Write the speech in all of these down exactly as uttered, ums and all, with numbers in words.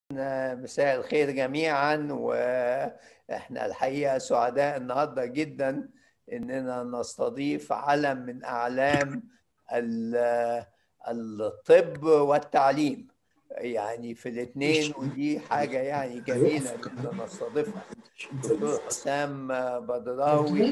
مساء الخير جميعا، واحنا الحقيقة سعداء النهاردة جدا اننا نستضيف علم من اعلام ال- الطب والتعليم، يعني في الاثنين، ودي حاجة يعني جميلة ان نستضيفها. دكتور حسام بدراوي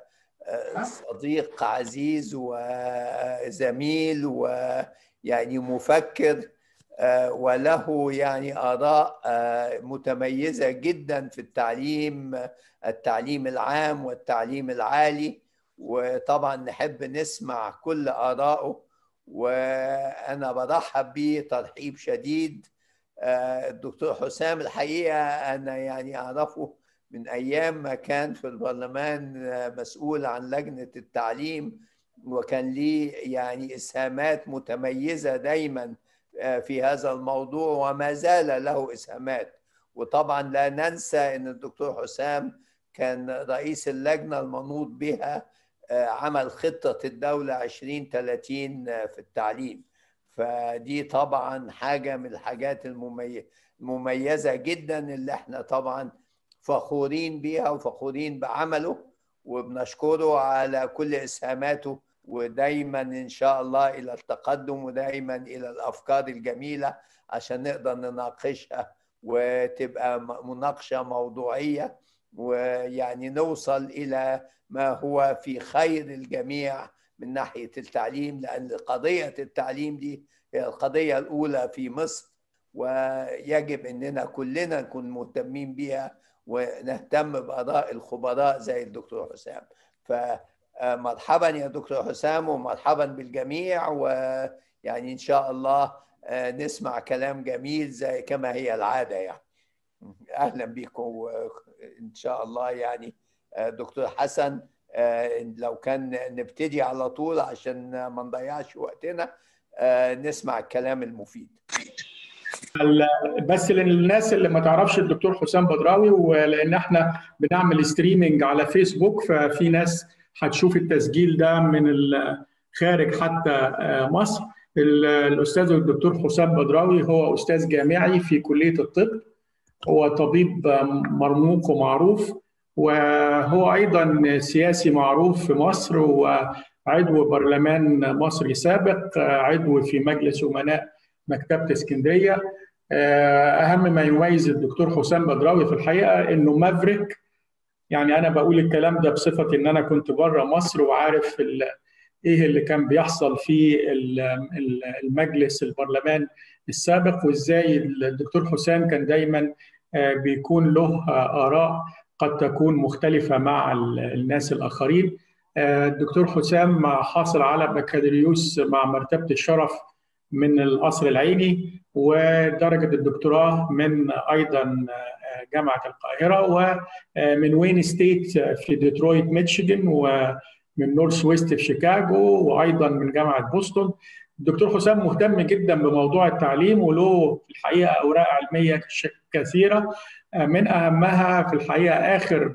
صديق عزيز وزميل ويعني مفكر، آه، وله يعني آراء آه، متميزة جدا في التعليم التعليم العام والتعليم العالي، وطبعا نحب نسمع كل آرائه. وأنا برحب به ترحيب شديد. آه، الدكتور حسام الحقيقة أنا يعني أعرفه من أيام ما كان في البرلمان آه، مسؤول عن لجنة التعليم، وكان ليه يعني إسهامات متميزة دايما في هذا الموضوع، وما زال له إسهامات. وطبعا لا ننسى أن الدكتور حسام كان رئيس اللجنة المنوط بها عمل خطة الدولة عشرين ثلاثين في التعليم. فدي طبعا حاجة من الحاجات المميزة جدا اللي احنا طبعا فخورين بيها وفخورين بعمله، وبنشكره على كل إسهاماته، ودايما إن شاء الله إلى التقدم، ودايما إلى الأفكار الجميلة عشان نقدر نناقشها وتبقى مناقشة موضوعية، ويعني نوصل إلى ما هو في خير الجميع من ناحية التعليم، لأن قضية التعليم دي هي القضية الأولى في مصر، ويجب أننا كلنا نكون مهتمين بها ونهتم بآراء الخبراء زي الدكتور حسام. فمرحبا يا دكتور حسام، ومرحبا بالجميع، ويعني إن شاء الله نسمع كلام جميل زي كما هي العادة. يعني أهلا بكم إن شاء الله. يعني دكتور حسن، لو كان نبتدي على طول عشان ما نضيعش وقتنا، نسمع الكلام المفيد. بس للناس اللي ما تعرفش الدكتور حسام بدراوي، ولان احنا بنعمل ستريمينج على فيسبوك، ففي ناس هتشوف التسجيل ده من خارج حتى مصر. الاستاذ الدكتور حسام بدراوي هو استاذ جامعي في كلية الطب، هو طبيب مرموق ومعروف، وهو ايضا سياسي معروف في مصر، وعضو برلمان مصري سابق، عضو في مجلس امناء مكتبة اسكندرية. أهم ما يميز الدكتور حسام بدراوي في الحقيقة إنه مافريك. يعني أنا بقول الكلام ده بصفة إن أنا كنت بره مصر وعارف إيه اللي كان بيحصل في المجلس البرلمان السابق، وإزاي الدكتور حسام كان دايما بيكون له آراء قد تكون مختلفة مع الناس الآخرين. الدكتور حسام حاصل على بكالوريوس مع مرتبة الشرف من القصر العيني، ودرجة الدكتوراه من أيضا جامعة القاهرة، ومن وين ستيت في ديترويت ميشيغان، ومن نورث ويست في شيكاغو، وأيضا من جامعة بوسطن. الدكتور حسام مهتم جدا بموضوع التعليم، وله في الحقيقة أوراق علمية كثيرة، من أهمها في الحقيقة آخر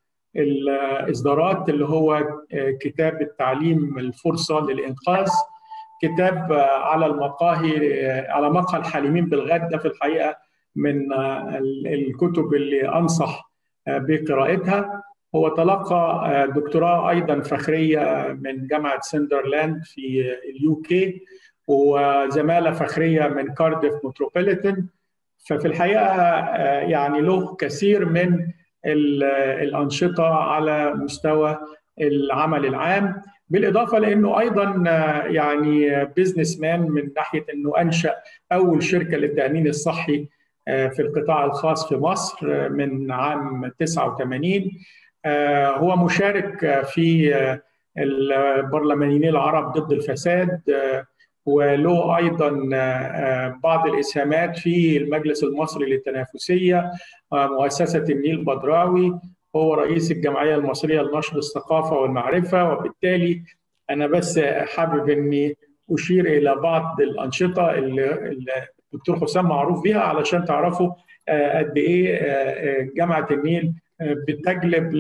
الإصدارات اللي هو كتاب التعليم الفرصة للإنقاذ، كتاب على المقاهي، على مقهى الحالمين بالغد. ده في الحقيقة من الكتب اللي أنصح بقراءتها. هو تلقى دكتوراه أيضا فخرية من جامعة سندرلاند في اليو كي، وزمالة فخرية من كارديف متروبوليتان. ففي الحقيقة يعني له كثير من الأنشطة على مستوى العمل العام، بالإضافة لأنه أيضا يعني بيزنس مان، من ناحية أنه أنشأ أول شركة للتأمين الصحي في القطاع الخاص في مصر من عام تسعة وثمانين. هو مشارك في البرلمانيين العرب ضد الفساد، وله أيضا بعض الإسهامات في المجلس المصري للتنافسية، مؤسسة النيل بدراوي. هو رئيس الجمعية المصرية لنشر الثقافة والمعرفة. وبالتالي أنا بس حابب أني أشير إلى بعض الأنشطة اللي الدكتور حسام معروف بها، علشان تعرفوا قد إيه جامعة النيل بتجلب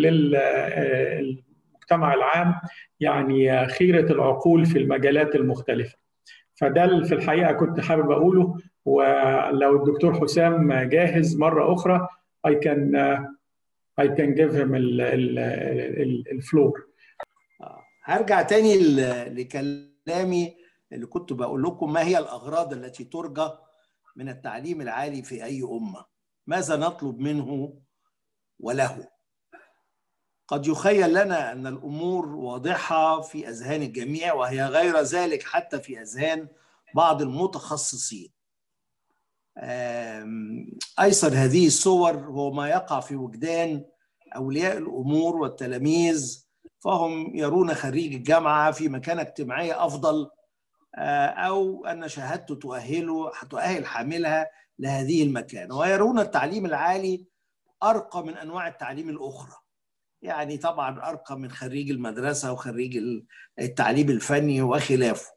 للمجتمع العام يعني خيرة العقول في المجالات المختلفة. فده في الحقيقة كنت حابب أقوله، ولو الدكتور حسام جاهز مرة أخرى I can uh, I can give him الفلور. هرجع تاني لكلامي اللي كنت بقول لكم، ما هي الأغراض التي ترجى من التعليم العالي في أي أمة؟ ماذا نطلب منه وله؟ قد يخيل لنا أن الأمور واضحة في أذهان الجميع، وهي غير ذلك حتى في أذهان بعض المتخصصين. أيسر هذه الصور هو ما يقع في وجدان أولياء الأمور والتلاميذ، فهم يرون خريج الجامعة في مكانة اجتماعية أفضل، أو أن شهادته تؤهله تؤهل حاملها لهذه المكانة، ويرون التعليم العالي أرقى من أنواع التعليم الأخرى. يعني طبعا أرقى من خريج المدرسة وخريج التعليم الفني وخلافه.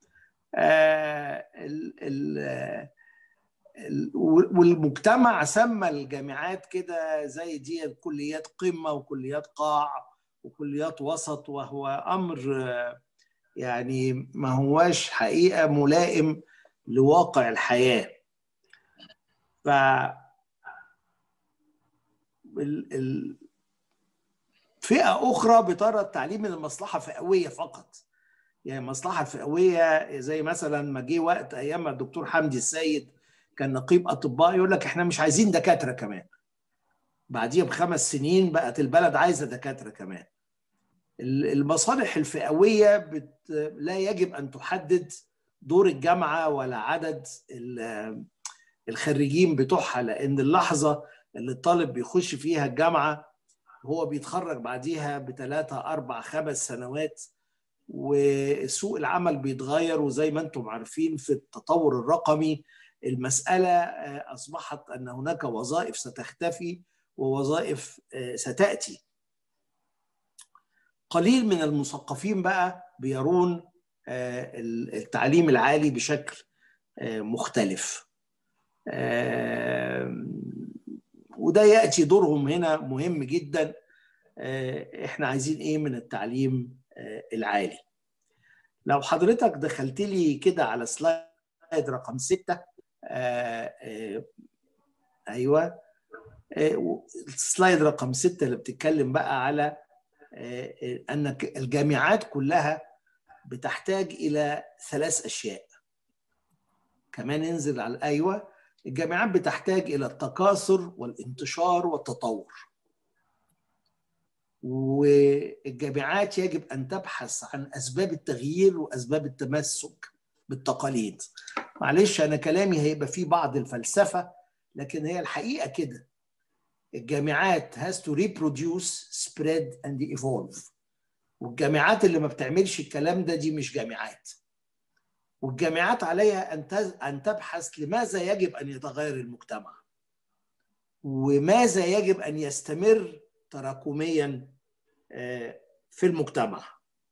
والمجتمع سمى الجامعات كده زي دي كليات قمة وكليات قاع وكليات وسط، وهو أمر يعني ما هواش حقيقة ملائم لواقع الحياة. ف فئة أخرى بترى التعليم من المصلحة فئوية فقط، يعني مصلحة فئوية، زي مثلا ما جه وقت أيام الدكتور حمدي السيد كان نقيب أطباء يقول لك إحنا مش عايزين دكاترة كمان. بعديها بخمس سنين بقت البلد عايزة دكاترة كمان. المصالح الفئوية بت... لا يجب أن تحدد دور الجامعة ولا عدد الخريجين بتوعها، لأن اللحظة اللي الطالب بيخش فيها الجامعة هو بيتخرج بعديها بثلاثة أربع خمس سنوات، وسوق العمل بيتغير، وزي ما أنتم عارفين في التطور الرقمي المسألة أصبحت أن هناك وظائف ستختفي ووظائف ستأتي. قليل من المثقفين بقى بيرون التعليم العالي بشكل مختلف، وده يأتي دورهم هنا مهم جدا. احنا عايزين ايه من التعليم العالي؟ لو حضرتك دخلت لي كده على سلايد رقم ستة، ايوه السلايد رقم ستة اللي بتتكلم بقى على أن الجامعات كلها بتحتاج إلى ثلاث أشياء. كمان انزل على أيوة، الجامعات بتحتاج إلى التكاثر والانتشار والتطور، والجامعات يجب أن تبحث عن أسباب التغيير وأسباب التمسك بالتقاليد. معلش أنا كلامي هيبقى فيه بعض الفلسفة، لكن هي الحقيقة كده. الجامعات has to reproduce, spread and evolve. والجامعات اللي ما بتعملش الكلام ده دي مش جامعات. والجامعات عليها أن أن تبحث لماذا يجب أن يتغير المجتمع، وماذا يجب أن يستمر تراكميا في المجتمع،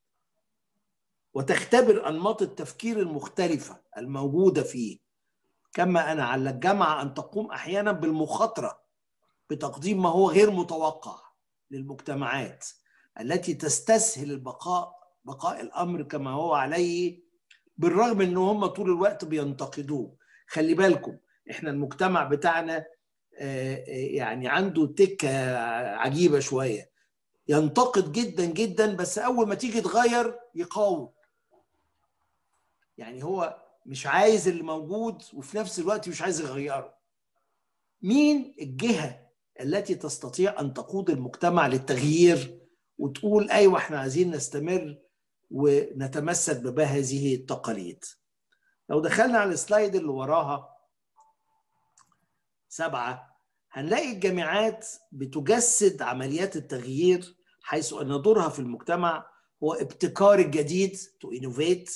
وتختبر أنماط التفكير المختلفة الموجودة فيه. كما أن على الجامعة أن تقوم أحيانا بالمخاطرة بتقديم ما هو غير متوقع للمجتمعات التي تستسهل البقاء بقاء الأمر كما هو عليه، بالرغم أن هم طول الوقت بينتقدوه. خلي بالكم إحنا المجتمع بتاعنا يعني عنده تكة عجيبة شوية، ينتقد جدا جدا بس أول ما تيجي تغير يقاوم. يعني هو مش عايز اللي موجود وفي نفس الوقت مش عايز يغيره. مين الجهة التي تستطيع أن تقود المجتمع للتغيير وتقول أيوة إحنا عايزين نستمر ونتمسك بهذه التقاليد؟ لو دخلنا على السلايد اللي وراها سبعة، هنلاقي الجامعات بتجسد عمليات التغيير، حيث أن دورها في المجتمع هو ابتكار الجديد to innovate،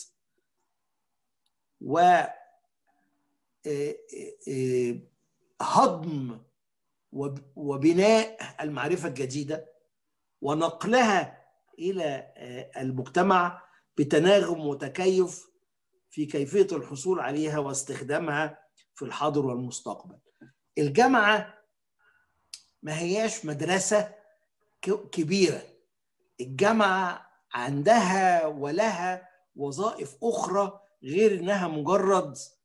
و هضم وبناء المعرفة الجديدة ونقلها إلى المجتمع بتناغم وتكيف في كيفية الحصول عليها واستخدامها في الحاضر والمستقبل. الجامعة ما هياش مدرسة كبيرة، الجامعة عندها ولها وظائف أخرى غير إنها مجرد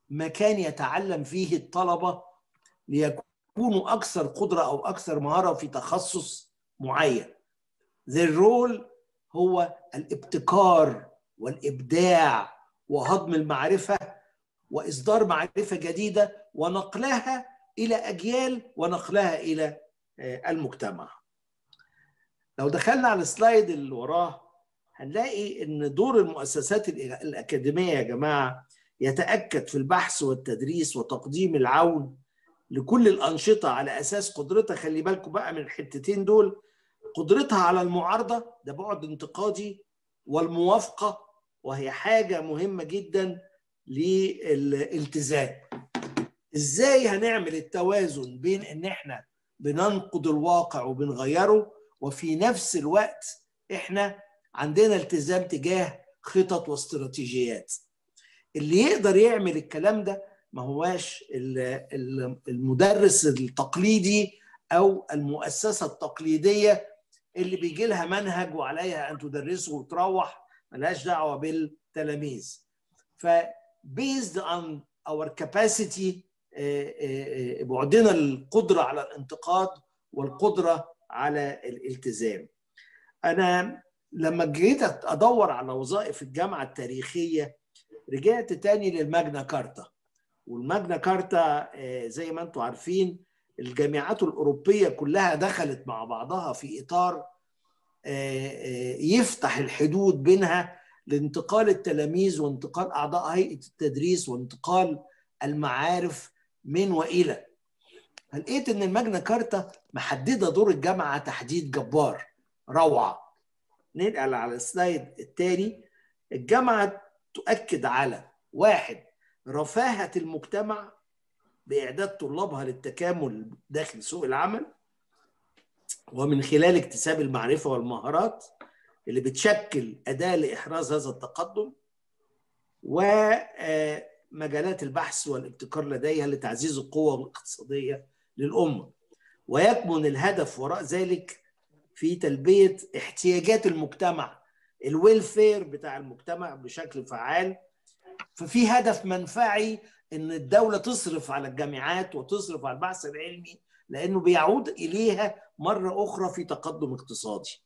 مكان يتعلم فيه الطلبة ليكونوا أكثر قدرة أو أكثر مهارة في تخصص معين. Their role هو الابتكار والإبداع وهضم المعرفة وإصدار معرفة جديدة ونقلها إلى أجيال ونقلها إلى المجتمع. لو دخلنا على السلايد اللي وراه هنلاقي إن دور المؤسسات الأكاديمية يا جماعة يتأكد في البحث والتدريس وتقديم العون لكل الأنشطة على أساس قدرتها، خلي بالكم بقى من الحتتين دول، قدرتها على المعارضة، ده بعد انتقادي، والموافقة، وهي حاجة مهمة جدا للالتزام. ازاي هنعمل التوازن بين ان احنا بننقد الواقع وبنغيره وفي نفس الوقت احنا عندنا التزام تجاه خطط واستراتيجيات؟ اللي يقدر يعمل الكلام ده ما هواش المدرس التقليدي او المؤسسة التقليدية اللي بيجي لها منهج وعليها ان تدرسه وتروح ملهاش دعوة بالتلاميذ. ف based on our capacity، بعدنا القدرة على الانتقاد والقدرة على الالتزام. أنا لما جيت أدور على وظائف الجامعة التاريخية رجعت تاني للماجنا كارتا. والماجنا كارتا زي ما أنتم عارفين الجامعات الأوروبية كلها دخلت مع بعضها في إطار يفتح الحدود بينها لانتقال التلاميذ وانتقال أعضاء هيئة التدريس وانتقال المعارف من وإلى. فلقيت إن الماجنا كارتا محددة دور الجامعة تحديد جبار روعة. ننقل على السلايد الثاني. الجامعة تؤكد على واحد، رفاهة المجتمع بإعداد طلابها للتكامل داخل سوق العمل ومن خلال اكتساب المعرفة والمهارات اللي بتشكل أداة لإحراز هذا التقدم، ومجالات البحث والابتكار لديها لتعزيز القوة الاقتصادية للأمة. ويكمن الهدف وراء ذلك في تلبية احتياجات المجتمع، الويلفير بتاع المجتمع بشكل فعال. ففي هدف منفعي ان الدولة تصرف على الجامعات وتصرف على البحث العلمي لانه بيعود اليها مرة اخرى في تقدم اقتصادي.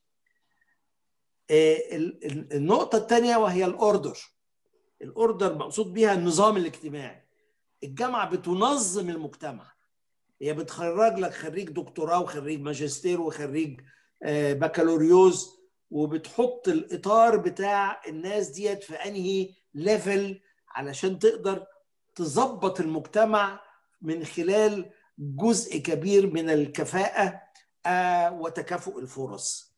النقطة الثانية وهي الاوردر. الاوردر مقصود بها النظام الاجتماعي. الجامعة بتنظم المجتمع، هي بتخرج لك خريج دكتوراه وخريج ماجستير وخريج بكالوريوس، وبتحط الاطار بتاع الناس ديت في انهي ليفل علشان تقدر تظبط المجتمع من خلال جزء كبير من الكفاءة وتكافؤ الفرص.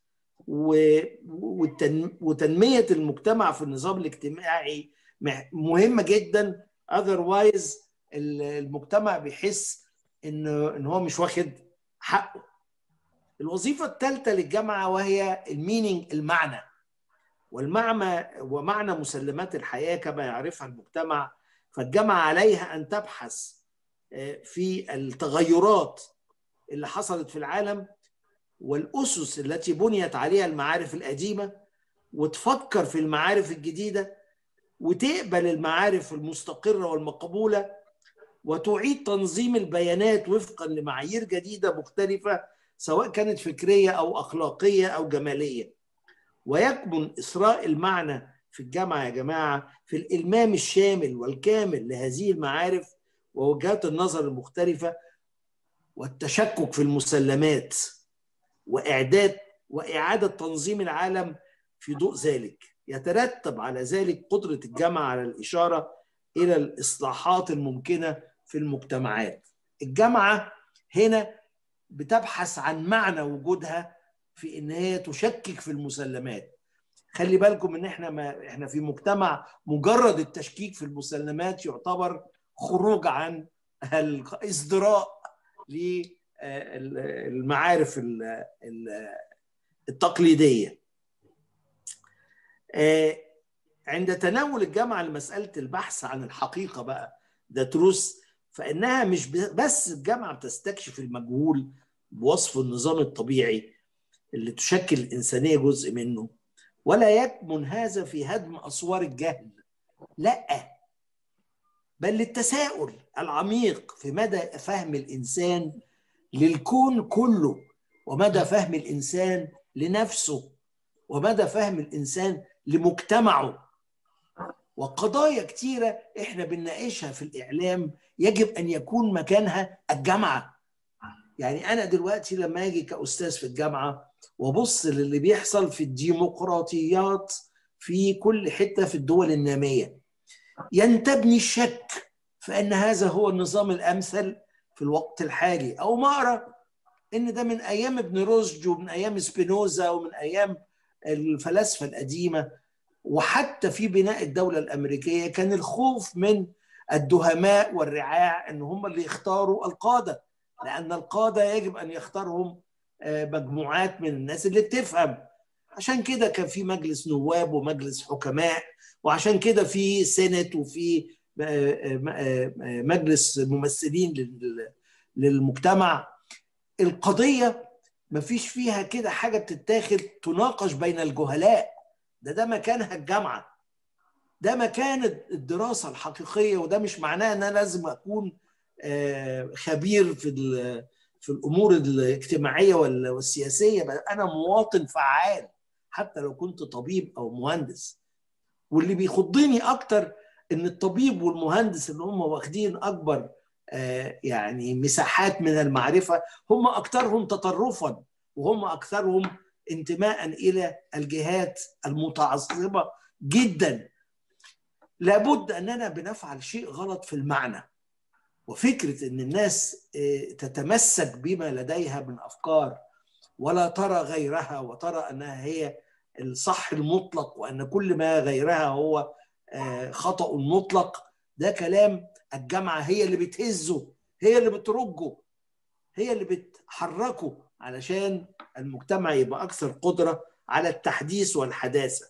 وتنمية المجتمع في النظام الاجتماعي مهمة جدا، otherwise المجتمع بيحس إنه إن هو مش واخد حقه. الوظيفة الثالثة للجامعة وهي المينينج، المعنى. والمعنى ومعنى مسلمات الحياة كما يعرفها المجتمع. فالجامعة عليها أن تبحث في التغيرات اللي حصلت في العالم والأسس التي بنيت عليها المعارف القديمة، وتفكر في المعارف الجديدة، وتقبل المعارف المستقرة والمقبولة، وتعيد تنظيم البيانات وفقا لمعايير جديدة مختلفة سواء كانت فكرية أو أخلاقية أو جمالية. ويكمن إسراء المعنى في الجامعة يا جماعة في الإلمام الشامل والكامل لهذه المعارف ووجهات النظر المختلفة، والتشكك في المسلمات، وإعداد وإعادة تنظيم العالم في ضوء ذلك. يترتب على ذلك قدرة الجامعة على الإشارة إلى الإصلاحات الممكنة في المجتمعات. الجامعة هنا بتبحث عن معنى وجودها في إن هي تشكك في المسلمات. خلي بالكم إن إحنا ما إحنا في مجتمع مجرد التشكيك في المسلمات يعتبر خروج عن الازدراء للمعارف التقليدية. عند تناول الجامعة لمسألة البحث عن الحقيقة بقى ده تروس، فإنها مش بس الجامعة بتستكشف المجهول بوصف النظام الطبيعي اللي تشكل الإنسانية جزء منه، ولا يكمن هذا في هدم أسوار الجهل. لا، بل للتساؤل العميق في مدى فهم الإنسان للكون كله، ومدى فهم الإنسان لنفسه، ومدى فهم الإنسان لمجتمعه. وقضايا كتيرة إحنا بنناقشها في الإعلام يجب أن يكون مكانها الجامعة. يعني أنا دلوقتي لما أجي كأستاذ في الجامعة وبص للي بيحصل في الديمقراطيات في كل حتة في الدول النامية، ينتابني الشك في أن هذا هو النظام الأمثل في الوقت الحالي، أو ما أرى إن ده من أيام ابن رشد ومن أيام سبينوزا ومن أيام الفلاسفة القديمة. وحتى في بناء الدولة الأمريكية كان الخوف من الدهماء والرعاع إن هم اللي يختاروا القادة، لأن القادة يجب أن يختارهم مجموعات من الناس اللي بتفهم. عشان كده كان في مجلس نواب ومجلس حكماء، وعشان كده في سينات وفي مجلس ممثلين للمجتمع. القضية مفيش فيها كده حاجة بتتاخد تناقش بين الجهلاء، ده ده مكانها الجامعة، ده مكان الدراسة الحقيقية. وده مش معناه أن أنا لازم أكون خبير في في الأمور الاجتماعية والسياسية، بل أنا مواطن فعال حتى لو كنت طبيب أو مهندس. واللي بيخضني أكتر إن الطبيب والمهندس اللي هم واخدين أكبر يعني مساحات من المعرفة هم أكثرهم تطرفا، وهم أكثرهم انتماء إلى الجهات المتعصبة جدا. لابد أننا بنفعل شيء غلط في المعنى. وفكرة أن الناس تتمسك بما لديها من أفكار ولا ترى غيرها، وترى أنها هي الصح المطلق وأن كل ما غيرها هو خطأ مطلق، ده كلام الجامعة هي اللي بتهزه، هي اللي بترجه، هي اللي بتحركه علشان المجتمع يبقى أكثر قدرة على التحديث والحداثة.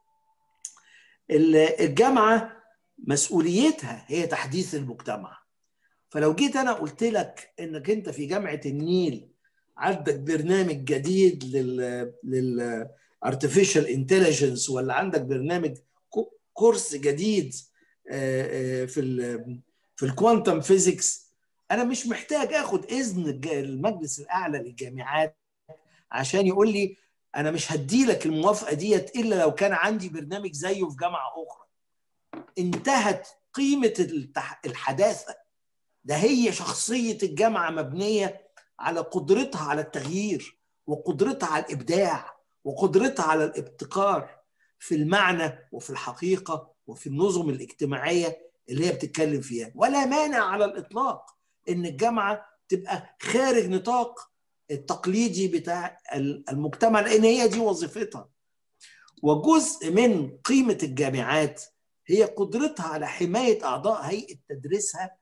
الجامعة مسؤوليتها هي تحديث المجتمع. فلو جيت أنا قلت لك إنك أنت في جامعة النيل عندك برنامج جديد لل لل artificial intelligence، ولا عندك برنامج كورس جديد في ال في الكوانتم فيزيكس، أنا مش محتاج آخد إذن المجلس الأعلى للجامعات عشان يقول لي أنا مش هدي لك الموافقة ديت إلا لو كان عندي برنامج زيه في جامعة أخرى. انتهت قيمة الحداثة. ده هي شخصية الجامعة مبنية على قدرتها على التغيير، وقدرتها على الإبداع، وقدرتها على الابتكار في المعنى وفي الحقيقة وفي النظم الاجتماعية اللي هي بتتكلم فيها. ولا مانع على الإطلاق إن الجامعة تبقى خارج نطاق التقليدي بتاع المجتمع، لأن هي دي وظيفتها. وجزء من قيمة الجامعات هي قدرتها على حماية أعضاء هيئة تدريسها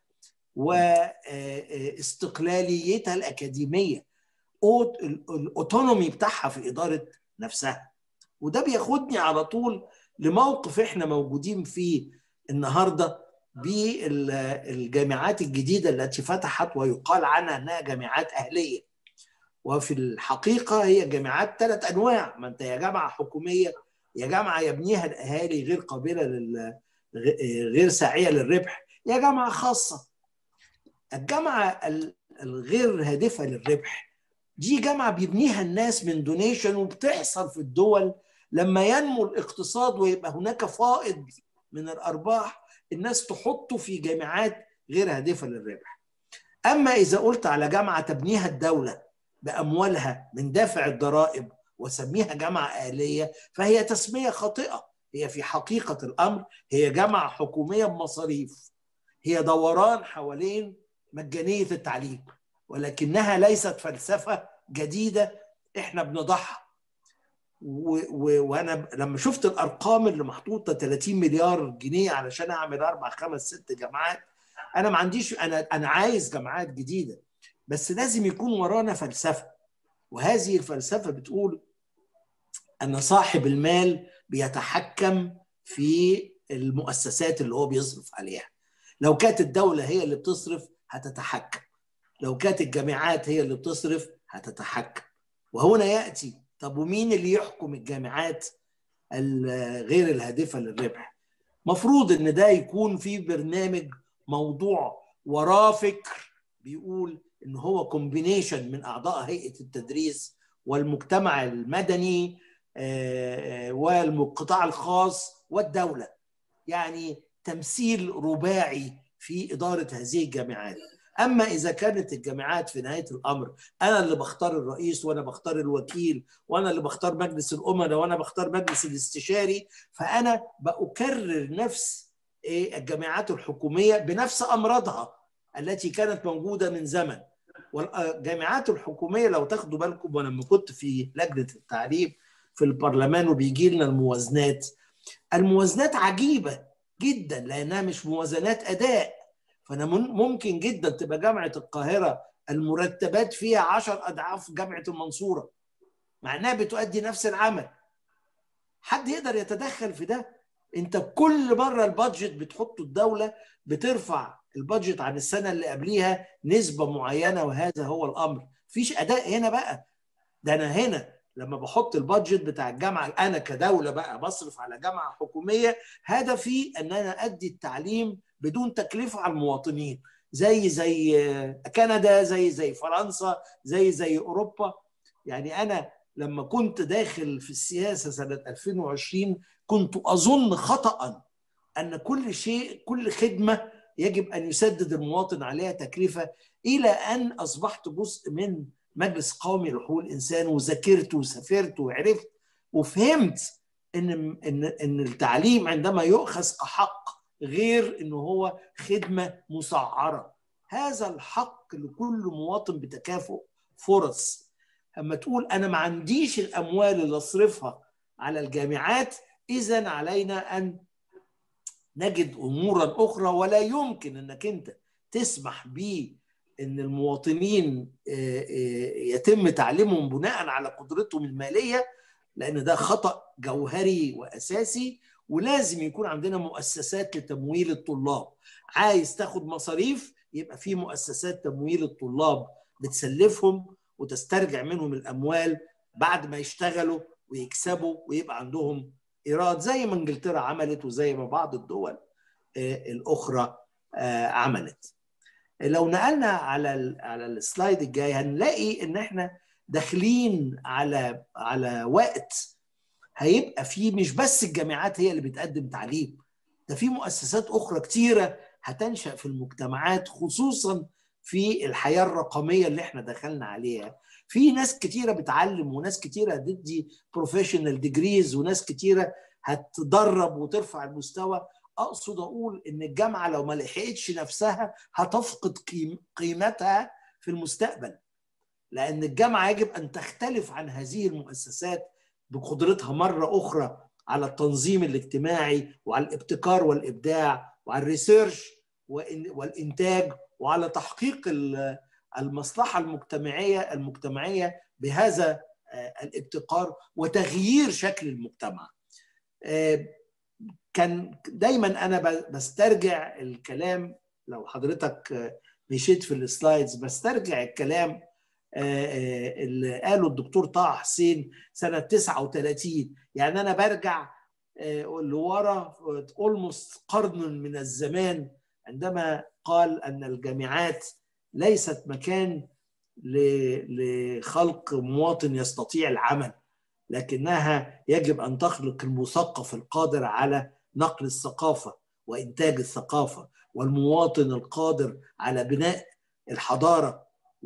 واستقلاليتها الأكاديمية، الأوتونومي بتاعها في إدارة نفسها. وده بياخدني على طول لموقف إحنا موجودين فيه النهاردة بالجامعات الجديدة التي فتحت ويقال عنها أنها جامعات أهلية. وفي الحقيقة هي جامعات ثلاث أنواع، ما أنت يا جامعة حكومية، يا جامعة يبنيها الأهالي غير قابلة لل غير ساعية للربح، يا جامعة خاصة. الجامعة الغير هادفة للربح دي جامعة بيبنيها الناس من دونيشن، وبتحصل في الدول لما ينمو الاقتصاد ويبقى هناك فائض من الأرباح، الناس تحطه في جامعات غير هادفة للربح. أما إذا قلت على جامعة تبنيها الدولة بأموالها من دافع الضرائب وسميها جامعة أهلية، فهي تسمية خاطئة. هي في حقيقة الأمر هي جامعة حكومية بمصاريف، هي دوران حوالين مجانية التعليم، ولكنها ليست فلسفة جديدة احنا بنضعها. وانا لما شفت الارقام اللي محطوطه ثلاثين مليار جنيه علشان اعمل اربع خمس ست جامعات، انا ما عنديش، انا انا عايز جامعات جديده، بس لازم يكون ورانا فلسفه. وهذه الفلسفه بتقول ان صاحب المال بيتحكم في المؤسسات اللي هو بيصرف عليها. لو كانت الدوله هي اللي بتصرف هتتحكم، لو كانت الجامعات هي اللي بتصرف هتتحكم. وهنا ياتي طب ومين اللي يحكم الجامعات الغير الهادفه للربح؟ مفروض ان ده يكون في برنامج موضوع وراه فكر بيقول إن هو كومبينيشن من أعضاء هيئة التدريس والمجتمع المدني والقطاع الخاص والدولة، يعني تمثيل رباعي في إدارة هذه الجامعات. أما إذا كانت الجامعات في نهاية الأمر أنا اللي بختار الرئيس وأنا بختار الوكيل وأنا اللي بختار مجلس الأمناء وأنا بختار مجلس الاستشاري، فأنا بأكرر نفس الجامعات الحكومية بنفس أمراضها التي كانت موجودة من زمن. والجامعات الحكومية لو تاخدوا بالكم، ولما كنت في لجنة التعليم في البرلمان وبيجي لنا الموازنات، الموازنات عجيبة جدا لأنها مش موازنات أداء. فأنا ممكن جدا تبقى جامعة القاهرة المرتبات فيها عشر أضعاف جامعة المنصورة مع أنها بتؤدي نفس العمل. حد يقدر يتدخل في ده؟ أنت كل مرة البادجت بتحطه الدولة بترفع البادجت عن السنة اللي قبليها نسبة معينة، وهذا هو الأمر. مفيش أداء هنا بقى. ده أنا هنا لما بحط البادجت بتاع الجامعة أنا كدولة بقى بصرف على جامعة حكومية، هدفي أن أنا أدي التعليم بدون تكلفة على المواطنين، زي زي كندا، زي زي فرنسا، زي زي أوروبا. يعني أنا لما كنت داخل في السياسة سنة ألفين وعشرين كنت أظن خطأ أن كل شيء كل خدمة يجب أن يسدد المواطن عليها تكلفة، إلى أن أصبحت جزء من مجلس قومي لحقوق الإنسان وذاكرت وسافرت وعرفت وفهمت إن إن إن التعليم عندما يؤخذ كحق غير إنه هو خدمة مسعرة. هذا الحق لكل مواطن بتكافؤ فرص. أما تقول أنا ما عنديش الأموال اللي أصرفها على الجامعات، إذن علينا أن نجد أمورا أخرى. ولا يمكن أنك أنت تسمح به أن المواطنين يتم تعليمهم بناء على قدرتهم المالية، لأن ده خطأ جوهري وأساسي. ولازم يكون عندنا مؤسسات لتمويل الطلاب. عايز تاخد مصاريف، يبقى في مؤسسات تمويل الطلاب بتسلفهم وتسترجع منهم الأموال بعد ما يشتغلوا ويكسبوا ويبقى عندهم إيراد، زي ما انجلترا عملت وزي ما بعض الدول الأخرى عملت. لو نقلنا على على السلايد الجاي هنلاقي ان احنا داخلين على على وقت هيبقى فيه مش بس الجامعات هي اللي بتقدم تعليم، ده في مؤسسات اخرى كتيره هتنشأ في المجتمعات، خصوصا في الحياه الرقميه اللي احنا دخلنا عليها. في ناس كتيره بتعلم وناس كتيره هتدي بروفيشنال ديجريز وناس كتيره هتدرب وترفع المستوى. أقصد أقول إن الجامعة لو ما لحقتش نفسها هتفقد قيمتها في المستقبل، لأن الجامعة يجب أن تختلف عن هذه المؤسسات بقدرتها مرة أخرى على التنظيم الاجتماعي وعلى الابتكار والإبداع وعلى الريسيرش والإنتاج وعلى تحقيق المصلحة المجتمعية المجتمعية بهذا الابتكار وتغيير شكل المجتمع. كان دايما انا بسترجع الكلام، لو حضرتك مشيت في السلايدز بسترجع الكلام اللي قاله الدكتور طه حسين سنه تسعة وثلاثين. يعني انا برجع لورا اولموست قرن من الزمان عندما قال ان الجامعات ليست مكان لخلق مواطن يستطيع العمل، لكنها يجب ان تخلق المثقف القادر على نقل الثقافة وإنتاج الثقافة، والمواطن القادر على بناء الحضارة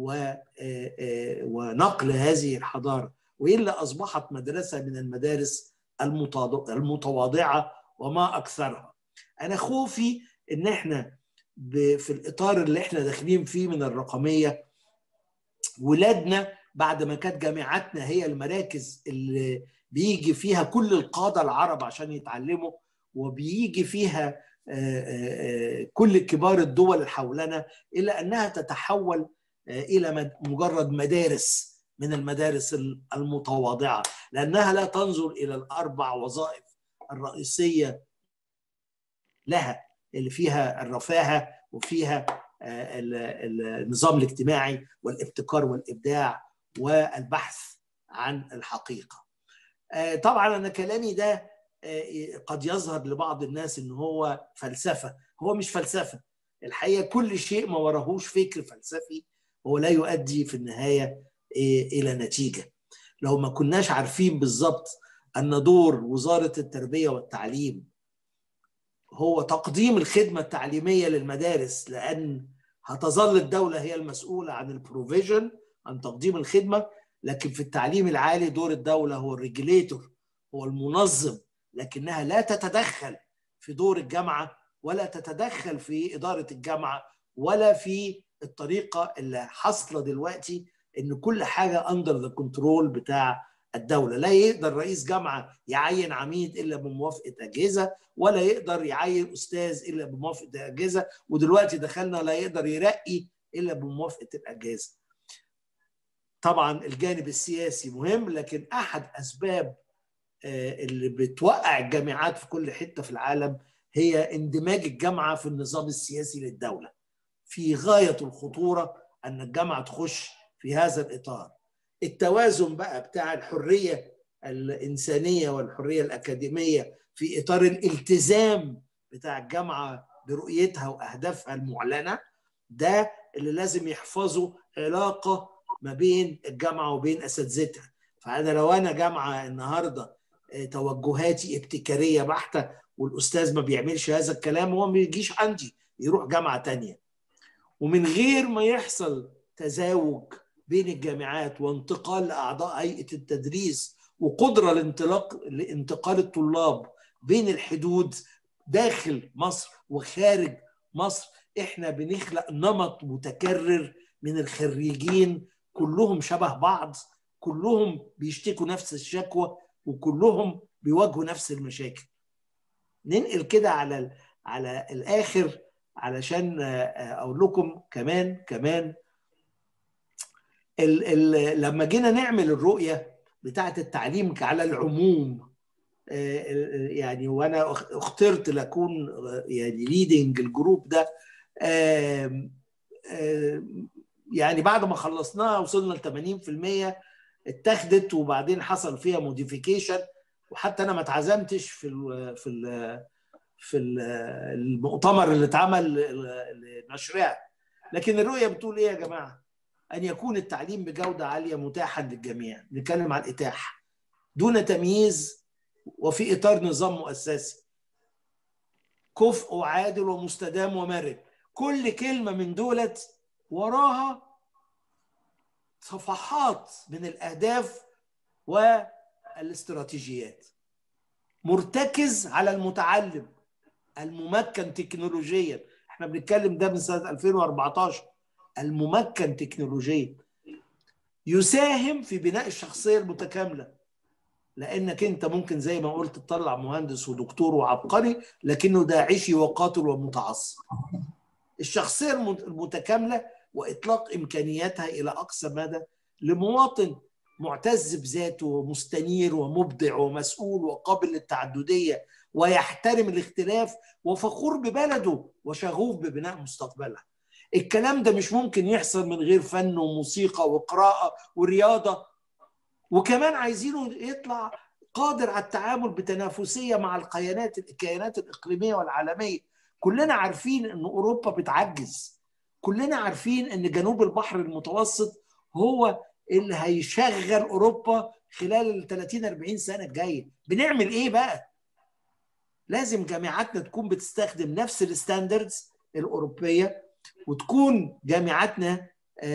ونقل هذه الحضارة. وإلا أصبحت مدرسة من المدارس المتواضعة وما أكثرها. أنا خوفي إن إحنا في الإطار اللي إحنا داخلين فيه من الرقمية، ولادنا بعد ما كانت جامعاتنا هي المراكز اللي بيجي فيها كل القادة العرب عشان يتعلموا، وبيجي فيها كل كبار الدول اللي حولنا، إلى أنها تتحول إلى مجرد مدارس من المدارس المتواضعة، لأنها لا تنظر إلى الأربع وظائف الرئيسية لها اللي فيها الرفاهة وفيها النظام الاجتماعي والابتكار والإبداع والبحث عن الحقيقة. طبعا أنا كلامي ده قد يظهر لبعض الناس إن هو فلسفة. هو مش فلسفة، الحقيقة كل شيء ما وراهوش فكر فلسفي هو لا يؤدي في النهاية إلى نتيجة. لو ما كناش عارفين بالضبط أن دور وزارة التربية والتعليم هو تقديم الخدمة التعليمية للمدارس، لأن هتظل الدولة هي المسؤولة عن البروفيجن، عن تقديم الخدمة، لكن في التعليم العالي دور الدولة هو الريجليتور، هو المنظم، لكنها لا تتدخل في دور الجامعة ولا تتدخل في إدارة الجامعة ولا في الطريقة اللي حصل دلوقتي إن كل حاجة أندر ذا كنترول بتاع الدولة. لا يقدر رئيس جامعة يعين عميد إلا بموافقة أجهزة، ولا يقدر يعين أستاذ إلا بموافقة أجهزة، ودلوقتي دخلنا لا يقدر يرقي إلا بموافقة الأجهزة. طبعا الجانب السياسي مهم، لكن أحد أسباب اللي بتوقع الجامعات في كل حتة في العالم هي اندماج الجامعة في النظام السياسي للدولة. في غاية الخطورة أن الجامعة تخش في هذا الإطار. التوازن بقى بتاع الحرية الإنسانية والحرية الأكاديمية في إطار الالتزام بتاع الجامعة برؤيتها وأهدافها المعلنة، ده اللي لازم يحفظه علاقة ما بين الجامعة وبين أساتذتها. فأنا لو أنا جامعة النهاردة توجهاتي ابتكارية بحتة والأستاذ ما بيعملش هذا الكلام، هو ما يجيش عندي، يروح جامعة تانية. ومن غير ما يحصل تزاوج بين الجامعات وانتقال لأعضاء هيئة التدريس وقدرة لانطلاق لانتقال الطلاب بين الحدود داخل مصر وخارج مصر، احنا بنخلق نمط متكرر من الخريجين كلهم شبه بعض، كلهم بيشتكوا نفس الشكوى، وكلهم بيواجهوا نفس المشاكل. ننقل كده على على الآخر علشان أقول لكم كمان كمان ال ال لما جينا نعمل الرؤية بتاعة التعليم على العموم، يعني وأنا اخترت لأكون يعني ليدنج الجروب ده، يعني بعد ما خلصناها وصلنا ل ثمانين بالمئة اتخذت، وبعدين حصل فيها موديفيكيشن، وحتى أنا ما اتعزمتش في ال في ال في المؤتمر اللي اتعمل لنشرها. لكن الرؤية بتقول ايه يا جماعة؟ ان يكون التعليم بجودة عالية متاحا للجميع، نتكلم عن الاتاحة دون تمييز وفي اطار نظام مؤسسي كفء وعادل ومستدام ومرن. كل كلمة من دولت وراها صفحات من الاهداف والاستراتيجيات. مرتكز على المتعلم الممكن تكنولوجيا، احنا بنتكلم ده من سنة ألفين وأربعتاشر، الممكن تكنولوجيا، يساهم في بناء الشخصية المتكاملة، لأنك أنت ممكن زي ما قلت تطلع مهندس ودكتور وعبقري لكنه داعشي وقاتل ومتعصب. الشخصية المتكاملة وإطلاق إمكانياتها إلى أقصى مدى لمواطن معتز بذاته ومستنير ومبدع ومسؤول وقابل للتعددية ويحترم الاختلاف وفخور ببلده وشغوف ببناء مستقبلها. الكلام ده مش ممكن يحصل من غير فن وموسيقى وقراءة ورياضة، وكمان عايزينه يطلع قادر على التعامل بتنافسية مع الكيانات الكيانات الإقليمية والعالمية. كلنا عارفين أن أوروبا بتعجز، كلنا عارفين أن جنوب البحر المتوسط هو اللي هيشغل أوروبا خلال ال ثلاثين أربعين سنة الجاية. بنعمل إيه بقى؟ لازم جامعاتنا تكون بتستخدم نفس الستاندردز الأوروبية، وتكون جامعاتنا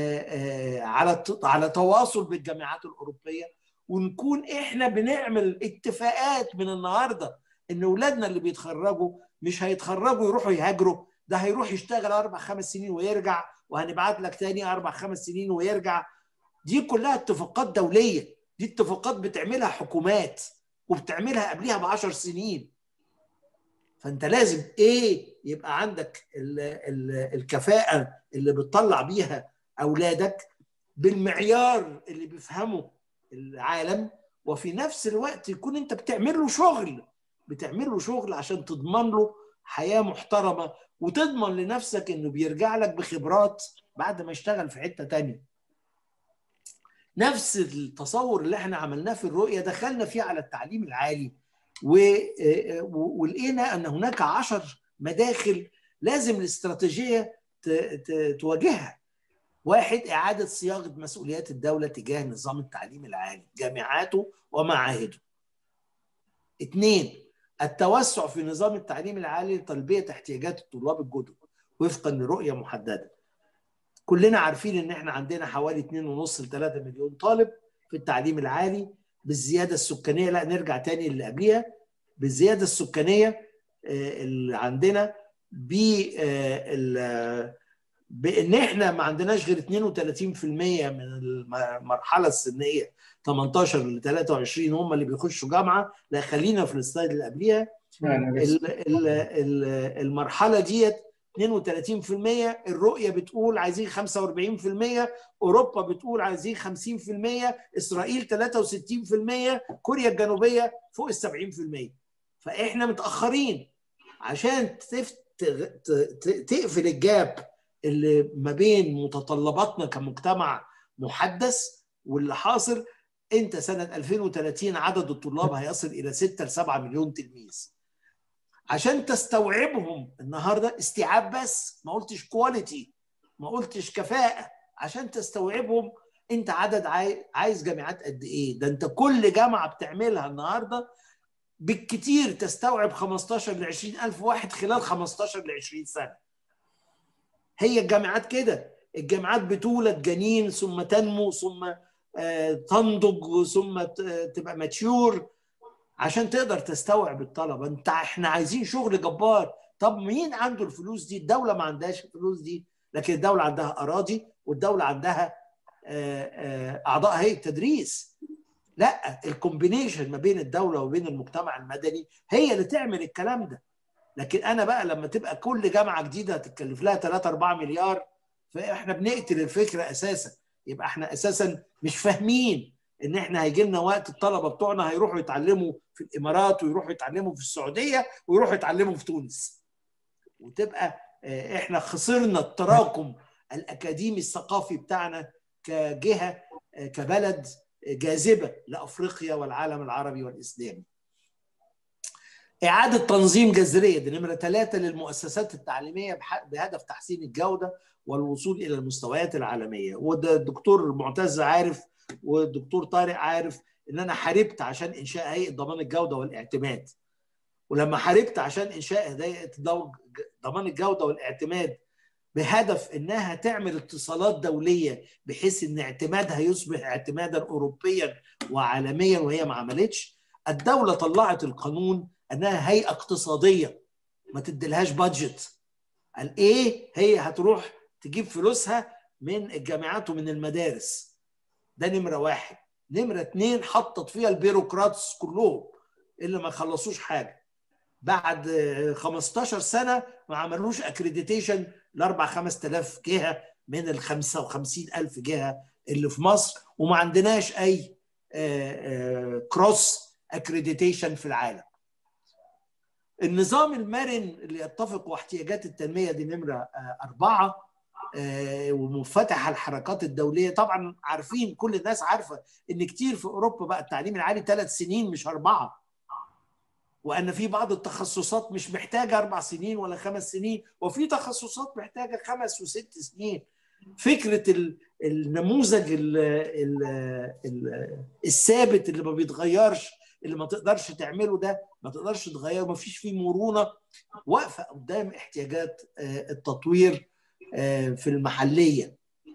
على على تواصل بالجامعات الأوروبية، ونكون إحنا بنعمل اتفاقات من النهاردة إن أولادنا اللي بيتخرجوا مش هيتخرجوا يروحوا يهاجروا، ده هيروح يشتغل أربع خمس سنين ويرجع، وهنبعت لك تاني أربع خمس سنين ويرجع. دي كلها اتفاقات دولية، دي اتفاقات بتعملها حكومات وبتعملها قبلها بعشر سنين. فأنت لازم إيه يبقى عندك ال ال الكفاءة اللي بتطلع بيها أولادك بالمعيار اللي بيفهمه العالم، وفي نفس الوقت يكون أنت بتعمل له شغل بتعمل له شغل عشان تضمن له حياة محترمة، وتضمن لنفسك إنه بيرجع لك بخبرات بعد ما يشتغل في حتة تانية. نفس التصور اللي احنا عملناه في الرؤية دخلنا فيه على التعليم العالي، ولقينا أن هناك عشر مداخل لازم الاستراتيجيه تواجهها. واحد، اعاده صياغه مسؤوليات الدوله تجاه نظام التعليم العالي، جامعاته ومعاهده. اثنين، التوسع في نظام التعليم العالي لتلبيه احتياجات الطلاب الجدد وفقا لرؤيه محدده. كلنا عارفين ان احنا عندنا حوالي اتنين ونص ل ثلاثة مليون طالب في التعليم العالي. بالزياده السكانيه، لا نرجع تاني اللي قبليها، بالزياده السكانيه اللي عندنا، بان احنا ما عندناش غير اثنين وثلاثين بالمئة من المرحله السنيه تمنتاشر ل ثلاثة وعشرين هم اللي بيخشوا جامعه. لا خلينا في السلايد اللي قبليها. المرحله ديت اثنين وثلاثين بالمئة، الرؤيه بتقول عايزين خمسة وأربعين بالمئة، اوروبا بتقول عايزين خمسين بالمئة، اسرائيل ثلاثة وستين بالمئة، كوريا الجنوبيه فوق ال سبعين بالمئة. فاحنا متاخرين. عشان تقفل الجاب اللي ما بين متطلباتنا كمجتمع محدث واللي حاصل، انت سنه ألفين وثلاثين عدد الطلاب هيصل الى ستة ل سبعة مليون تلميذ. عشان تستوعبهم النهارده، استيعاب بس، ما قلتش كواليتي، ما قلتش كفاءه. عشان تستوعبهم انت عدد عايز جامعات قد ايه؟ ده انت كل جامعه بتعملها النهارده بالكتير تستوعب خمستاشر ل عشرين ألف واحد خلال خمستاشر ل عشرين سنه. هي الجامعات كده، الجامعات بتولد جنين ثم تنمو ثم تنضج ثم تبقى ماتيور عشان تقدر تستوعب الطلبه. انت احنا عايزين شغل جبار. طب مين عنده الفلوس دي؟ الدوله ما عندهاش الفلوس دي، لكن الدوله عندها اراضي، والدوله عندها اعضاء هيئه تدريس. لا، الكومبينيشن ما بين الدوله وبين المجتمع المدني هي اللي تعمل الكلام ده. لكن انا بقى لما تبقى كل جامعه جديده هتتكلف لها ثلاثة أربعة مليار، فاحنا بنقتل الفكره اساسا. يبقى احنا اساسا مش فاهمين ان احنا هيجي لنا وقت الطلبه بتوعنا هيروحوا يتعلموا في الامارات ويروحوا يتعلموا في السعوديه ويروحوا يتعلموا في تونس، وتبقى احنا خسرنا التراكم الاكاديمي الثقافي بتاعنا كجهه، كبلد جاذبه لافريقيا والعالم العربي والاسلامي. إعادة تنظيم جذرية، دي نمرة ثلاثة، للمؤسسات التعليمية بهدف تحسين الجودة والوصول إلى المستويات العالمية. وده الدكتور معتز عارف والدكتور طارق عارف إن أنا حاربت عشان إنشاء هيئة ضمان الجودة والاعتماد. ولما حاربت عشان إنشاء هيئة ضمان الجودة والاعتماد بهدف إنها تعمل اتصالات دولية بحيث إن اعتمادها يصبح اعتمادا أوروبيا وعالميا، وهي ما عملتش. الدولة طلعت القانون انها هيئه اقتصاديه ما تديلهاش بادجت. قال ايه؟ هي هتروح تجيب فلوسها من الجامعات ومن المدارس. ده نمره واحد. نمره اتنين، حطت فيها البيروقراطس كلهم اللي ما خلصوش حاجه. بعد خمستاشر سنه ما عملوش اكريديتيشن لاربع خمس تلاف جهه من ال خمسة وخمسين ألف جهه اللي في مصر، وما عندناش اي كروس اكريديتيشن في العالم. النظام المرن اللي يتفق واحتياجات التنمية، دي نمرة أربعة، ومنفتح على الحركات الدولية. طبعا عارفين، كل الناس عارفة إن كتير في أوروبا بقى التعليم العالي ثلاث سنين مش أربعة، وأن في بعض التخصصات مش محتاجة أربع سنين ولا خمس سنين، وفي تخصصات محتاجة خمس وست سنين. فكرة النموذج الثابت اللي ما بيتغيرش، اللي ما تقدرش تعمله ده، ما تقدرش تغيره، ما فيش فيه مرونة، واقفة قدام احتياجات التطوير في المحلية.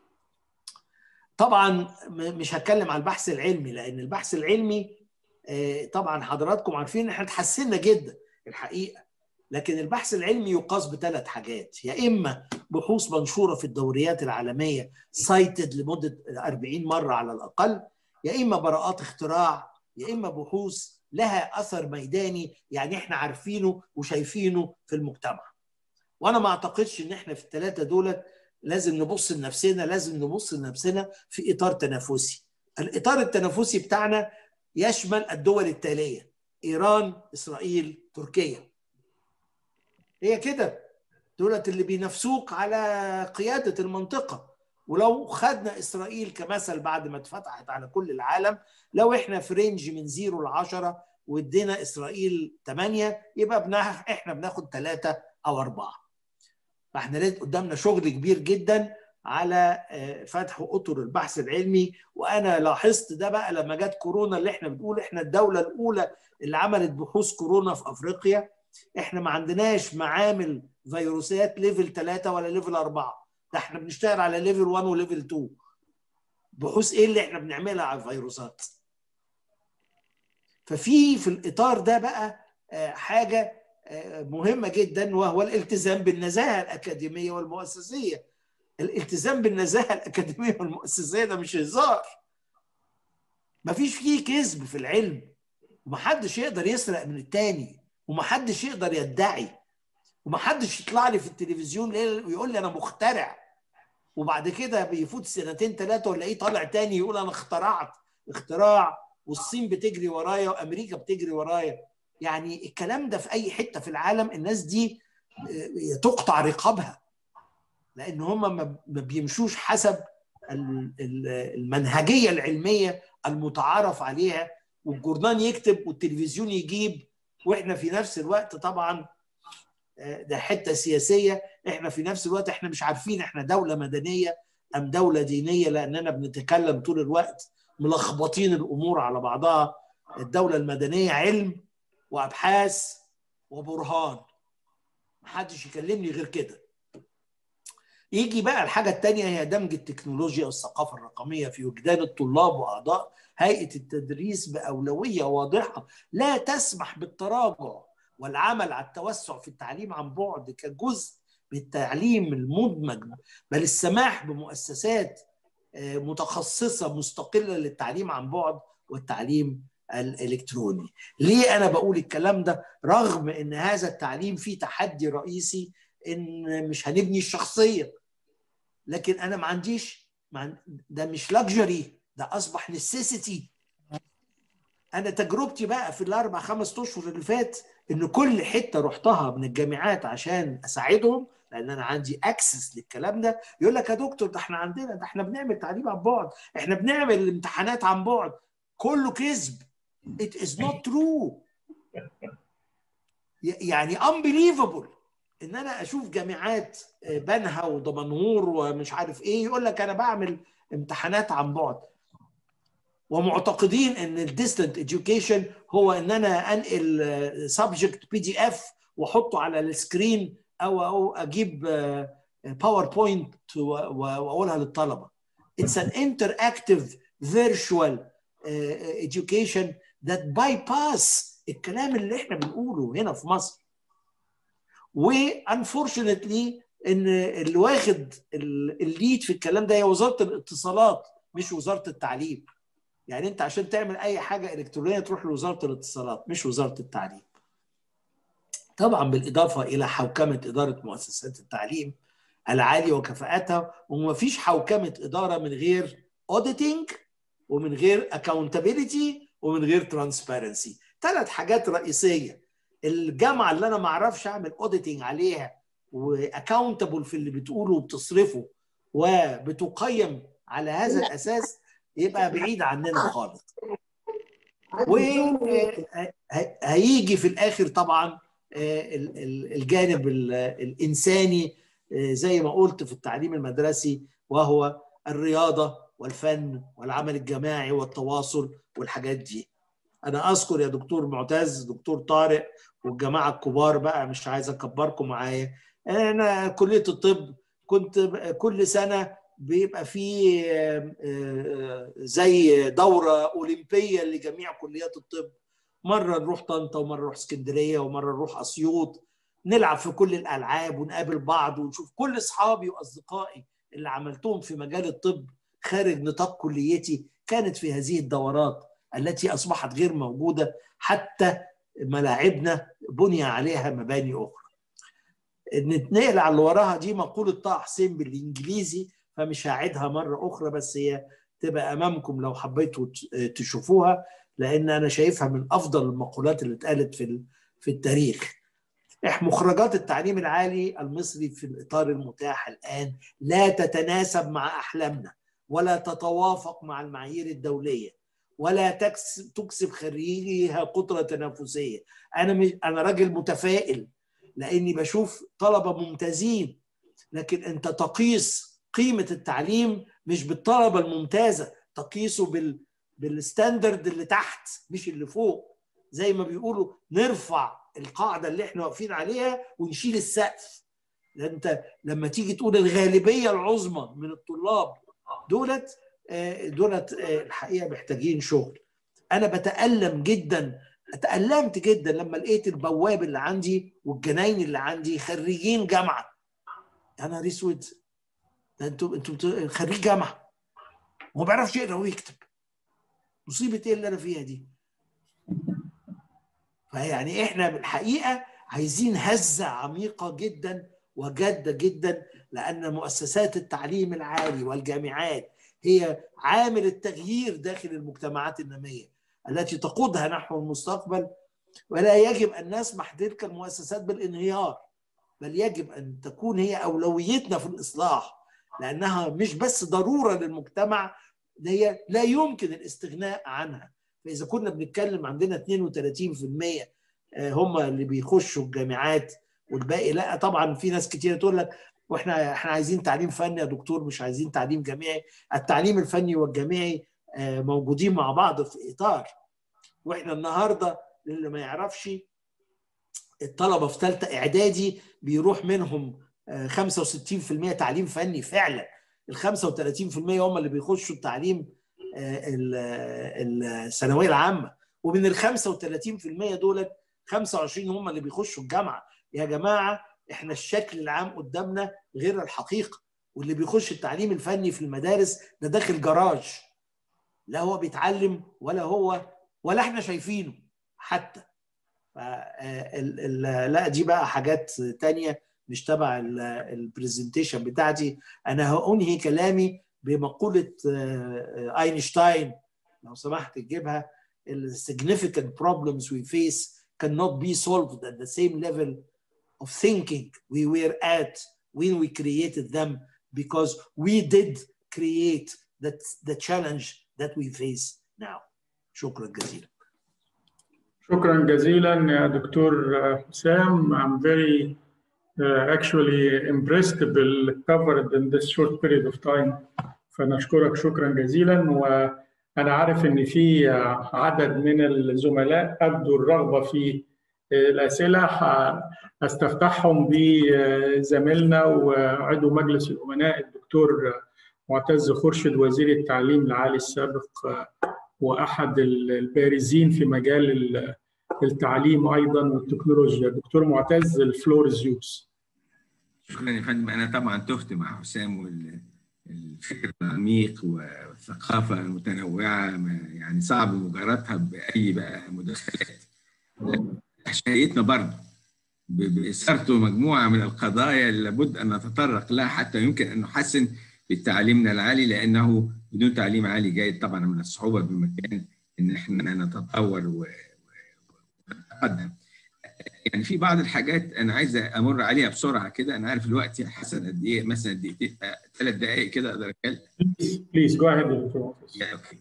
طبعا مش هتكلم عن البحث العلمي، لأن البحث العلمي طبعا حضراتكم عارفين احنا اتحسنا جدا الحقيقة، لكن البحث العلمي يقاس بثلاث حاجات: يا إما بحوث منشورة في الدوريات العالمية سايتد لمدة أربعين مرة على الأقل، يا إما براءات اختراع، يا إما بحوث لها أثر ميداني، يعني إحنا عارفينه وشايفينه في المجتمع. وأنا ما أعتقدش إن إحنا في الثلاثة دول لازم نبص لنفسنا، لازم نبص لنفسنا في إطار تنافسي. الإطار التنافسي بتاعنا يشمل الدول التالية: إيران، إسرائيل، تركيا. هي كده دولت اللي بينافسوك على قيادة المنطقة. ولو خدنا إسرائيل كمثل بعد ما اتفتحت على كل العالم، لو إحنا في رينج من زيرو لعشرة وادينا إسرائيل ثمانية، يبقى بنا إحنا بناخد ثلاثة أو أربعة. فاحنا لازم قدامنا شغل كبير جدا على فتح اطر البحث العلمي. وانا لاحظت ده بقى لما جت كورونا، اللي احنا بنقول احنا الدوله الاولى اللي عملت بحوث كورونا في افريقيا. احنا ما عندناش معامل فيروسات ليفل ثلاثة ولا ليفل أربعة، ده احنا بنشتغل على ليفل واحد وليفل اتنين. بحوث ايه اللي احنا بنعملها على الفيروسات؟ ففي في الاطار ده بقى حاجه مهمه جدا، وهو الالتزام بالنزاهه الاكاديميه والمؤسسيه. الالتزام بالنزاهه الاكاديميه والمؤسسيه ده مش هزار. مفيش فيه كذب في العلم، ومحدش يقدر يسرق من التاني، ومحدش يقدر يدعي، ومحدش يطلع لي في التلفزيون ويقول لي انا مخترع، وبعد كده بيفوت سنتين ثلاثه ولاقيه طالع تاني يقول انا اخترعت اختراع، والصين بتجري ورايا وامريكا بتجري ورايا. يعني الكلام ده في اي حته في العالم الناس دي تقطع رقابها، لان هم ما بيمشوش حسب المنهجيه العلميه المتعارف عليها، والجورنال يكتب والتلفزيون يجيب. واحنا في نفس الوقت طبعا ده حته سياسيه، احنا في نفس الوقت احنا مش عارفين احنا دوله مدنيه ام دوله دينيه، لاننا بنتكلم طول الوقت ملخبطين الامور على بعضها. الدوله المدنيه علم وابحاث وبرهان، محدش يكلمني غير كده. يجي بقى الحاجه الثانيه هي دمج التكنولوجيا والثقافه الرقميه في وجدان الطلاب واعضاء هيئه التدريس باولويه واضحه لا تسمح بالتراجع، والعمل على التوسع في التعليم عن بعد كجزء بالتعليم المدمج، بل السماح بمؤسسات متخصصه مستقله للتعليم عن بعد والتعليم الالكتروني. ليه انا بقول الكلام ده؟ رغم ان هذا التعليم فيه تحدي رئيسي ان مش هنبني الشخصيه، لكن انا ما عنديش، ده مش لاكجري، ده اصبح نسيسيتي. انا تجربتي بقى في الاربع خمس اشهر اللي فات ان كل حته رحتها من الجامعات عشان اساعدهم، لان انا عندي اكسس للكلام ده، يقول لك يا دكتور ده احنا عندنا، ده احنا بنعمل تعليم عن بعد، احنا بنعمل الامتحانات عن بعد. كله كذب. It is not true. يعني unbelievable ان انا اشوف جامعات بنها ودمنهور ومش عارف ايه يقول لك انا بعمل امتحانات عن بعد، ومعتقدين ان الديستنت اديوكيشن هو ان انا انقل سبجكت بي دي اف واحطه على السكرين او او اجيب باوربوينت واقولها للطلبه. It's an interactive virtual education that bypass الكلام اللي احنا بنقوله هنا في مصر. وانفورشنتلي ان اللي واخد الليد في الكلام ده هي وزاره الاتصالات مش وزاره التعليم. يعني انت عشان تعمل اي حاجه الكترونيه تروح لوزاره الاتصالات مش وزاره التعليم. طبعا بالاضافه الى حوكمه اداره مؤسسات التعليم العاليه وكفاءتها، ومفيش حوكمه اداره من غير اوديتنج ومن غير اكاونتابيلتي ومن غير ترانسبيرنسي. ثلاث حاجات رئيسيه. الجامعه اللي انا ما اعرفش اعمل اوديتنج عليها واكاونتبل في اللي بتقوله وبتصرفه وبتقيم على هذا الاساس يبقى بعيد عننا خالص. وهيجي في الاخر طبعا الجانب الانساني زي ما قلت في التعليم المدرسي، وهو الرياضه والفن والعمل الجماعي والتواصل والحاجات دي. انا اذكر يا دكتور معتز، دكتور طارق والجماعه الكبار بقى، مش عايز اكبركم معايا، انا كليه الطب كنت كل سنه بيبقى فيه زي دوره اولمبيه لجميع كليات الطب. مره نروح طنطا ومره نروح اسكندريه ومره نروح اسيوط، نلعب في كل الالعاب ونقابل بعض ونشوف كل اصحابي واصدقائي اللي عملتهم في مجال الطب خارج نطاق كليتي كانت في هذه الدورات التي اصبحت غير موجوده، حتى ملاعبنا بني عليها مباني اخرى. نتنقل على اللي وراها دي مقوله طه حسين بالانجليزي، فمش هعيدها مره اخرى، بس هي تبقى امامكم لو حبيتوا تشوفوها، لان انا شايفها من افضل المقولات اللي اتقالت في في التاريخ. مخرجات التعليم العالي المصري في الاطار المتاح الان لا تتناسب مع احلامنا، ولا تتوافق مع المعايير الدوليه، ولا تكسب خريجيها قدره تنافسيه. انا انا راجل متفائل لاني بشوف طلبه ممتازين لكن انت تقيس قيمه التعليم مش بالطلبه الممتازه، تقيسه بال بالستاندرد اللي تحت مش اللي فوق. زي ما بيقولوا نرفع القاعده اللي احنا واقفين عليها ونشيل السقف. لان انت لما تيجي تقول الغالبيه العظمى من الطلاب دولت دولت الحقيقه محتاجين شغل. انا بتألم جدا، تألمت جدا لما لقيت البواب اللي عندي والجناين اللي عندي خريجين جامعه. يا نهار اسود، ده انتوا انتوا خريج جامعه وما بيعرفش يقرا ويكتب. مصيبه ايه اللي انا فيها دي؟ فيعني احنا بالحقيقه عايزين هزه عميقه جدا وجاده جدا، لان مؤسسات التعليم العالي والجامعات هي عامل التغيير داخل المجتمعات الناميه التي تقودها نحو المستقبل. ولا يجب ان نسمح تلك المؤسسات بالانهيار، بل يجب ان تكون هي اولويتنا في الاصلاح، لانها مش بس ضروره للمجتمع، هي لا يمكن الاستغناء عنها. فاذا كنا بنتكلم عندنا اثنين وثلاثين بالمئة هم اللي بيخشوا الجامعات والباقي لا، طبعا في ناس كتير تقول لك واحنا احنا عايزين تعليم فني يا دكتور، مش عايزين تعليم جامعي. التعليم الفني والجامعي موجودين مع بعض في اطار. واحنا النهارده اللي ما يعرفش، الطلبه في ثالثه اعدادي بيروح منهم خمسة وستين بالمئة تعليم فني فعلا. ال خمسة وثلاثين بالمئة هم اللي بيخشوا التعليم الثانويه العامه، ومن ال خمسة وثلاثين بالمئة دول خمسة وعشرين هم اللي بيخشوا الجامعه. يا جماعه احنا الشكل العام قدامنا غير الحقيقه. واللي بيخش التعليم الفني في المدارس ده داخل جراج، لا هو بيتعلم ولا هو ولا احنا شايفينه حتى. لا دي بقى حاجات تانية مش تبع البرزنتيشن بتاعتي. انا هأنهي كلامي بمقولة اينشتاين لو سمحت تجيبها: significant problems we face cannot be solved at the same level of thinking we were at when we created them, because we did create that the challenge that we face now. شكرا جزيلا. شكرا جزيلا يا دكتور حسام. I'm very uh, actually impressed بال covered in this short period of time. فنشكرك شكرا جزيلا. وأنا عارف إن في عدد من الزملاء أبدوا الرغبة في الأسئلة، هستفتحهم بزميلنا وعضو مجلس الأمناء الدكتور معتز خورشيد وزير التعليم العالي السابق وأحد البارزين في مجال التعليم أيضا والتكنولوجيا. دكتور معتز، الفلور از يورز. شكرا يا فندم. أنا طبعا تهت مع حسام والفكر العميق والثقافة المتنوعة، يعني صعب مجاراة بأي بقى مداخلات. شهيتنا برضه بإثارته مجموعة من القضايا اللي لابد أن نتطرق لها حتى يمكن أن نحسن في تعليمنا العالي، لأنه بدون تعليم عالي جيد طبعا من الصعوبة بمكان ان احنا نتطور ونتقدم. يعني في بعض الحاجات انا عايز امر عليها بسرعه كده. انا عارف الوقت يا حسن قد ايه، مثلا دقيقتين ثلاث دقائق كده اقدر اتكلم؟ بليز جو اهيد. اوكي.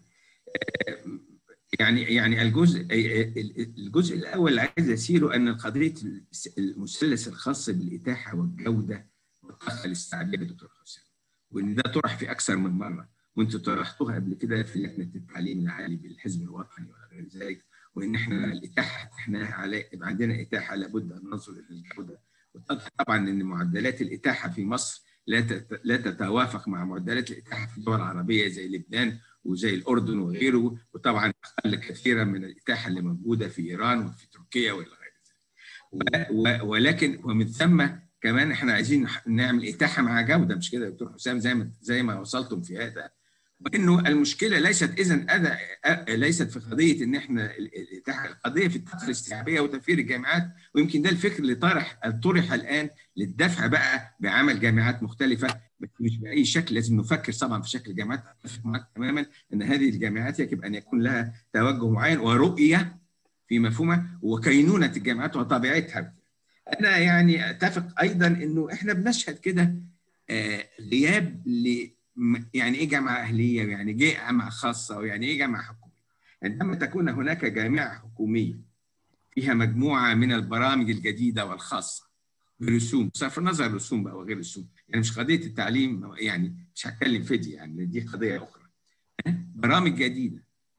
يعني يعني الجزء الجزء الاول اللي عايز اسيره ان قضيه المثلث الخاص بالاتاحه والجوده والطاقه الاستيعابيه يا دكتور حسام، وان ده طرح في اكثر من مره، وانتم طرحتوها قبل كده في لجنه التعليم العالي بالحزب الوطني وغير ذلك، وان احنا الاتاحه احنا على عندنا اتاحه لابد ان ننظر الى الجوده. طبعا ان معدلات الاتاحه في مصر لا لا تتوافق مع معدلات الاتاحه في الدول العربيه زي لبنان وزي الاردن وغيره، وطبعا اقل كثيرا من الاتاحه اللي موجوده في ايران وفي تركيا والى غير ذلك. ولكن ومن ثم كمان احنا عايزين نعمل اتاحه مع جوده، مش كده يا دكتور حسام؟ زي ما زي ما وصلتم في هذا. وانه المشكله ليست اذا اذى ليست في قضيه ان احنا الاتاحه، القضيه في الطاقه الاستيعابيه وتوفير الجامعات. ويمكن ده الفكر اللي طرح طرح الان للدفع بقى بعمل جامعات مختلفه، بس مش باي شكل. لازم نفكر طبعا في شكل الجامعات. اتفق معاك تماما ان هذه الجامعات يجب ان يكون لها توجه معين ورؤيه في مفهومها وكينونه الجامعات وطبيعتها. انا يعني اتفق ايضا انه احنا بنشهد كده غياب ل يعني ايه جامعه اهليه، ويعني ايه جامعه خاصه، ويعني ايه جامعه حكوميه. عندما تكون هناك جامعه حكوميه فيها مجموعه من البرامج الجديده والخاصه برسوم، بصرف النظر الرسوم بقى وغير الرسوم، يعني مش قضيه التعليم، يعني مش هتكلم في دي، يعني دي قضيه اخرى. برامج جديده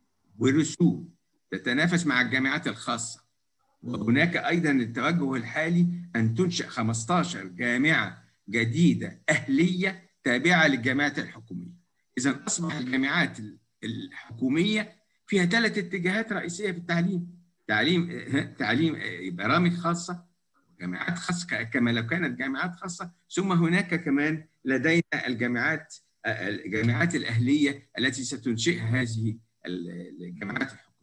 ورسوم تتنافس مع الجامعات الخاصه، وهناك ايضا التوجه الحالي ان تنشئ خمستاشر جامعه جديده اهليه تابعه للجامعات الحكوميه. اذا اصبح الجامعات الحكوميه فيها ثلاث اتجاهات رئيسيه في التعليم: تعليم تعليم برامج خاصه، جامعات خاصه كما لو كانت جامعات خاصه، ثم هناك كمان لدينا الجامعات الجامعات الاهليه التي ستنشئها هذه الجامعات الحكوميه.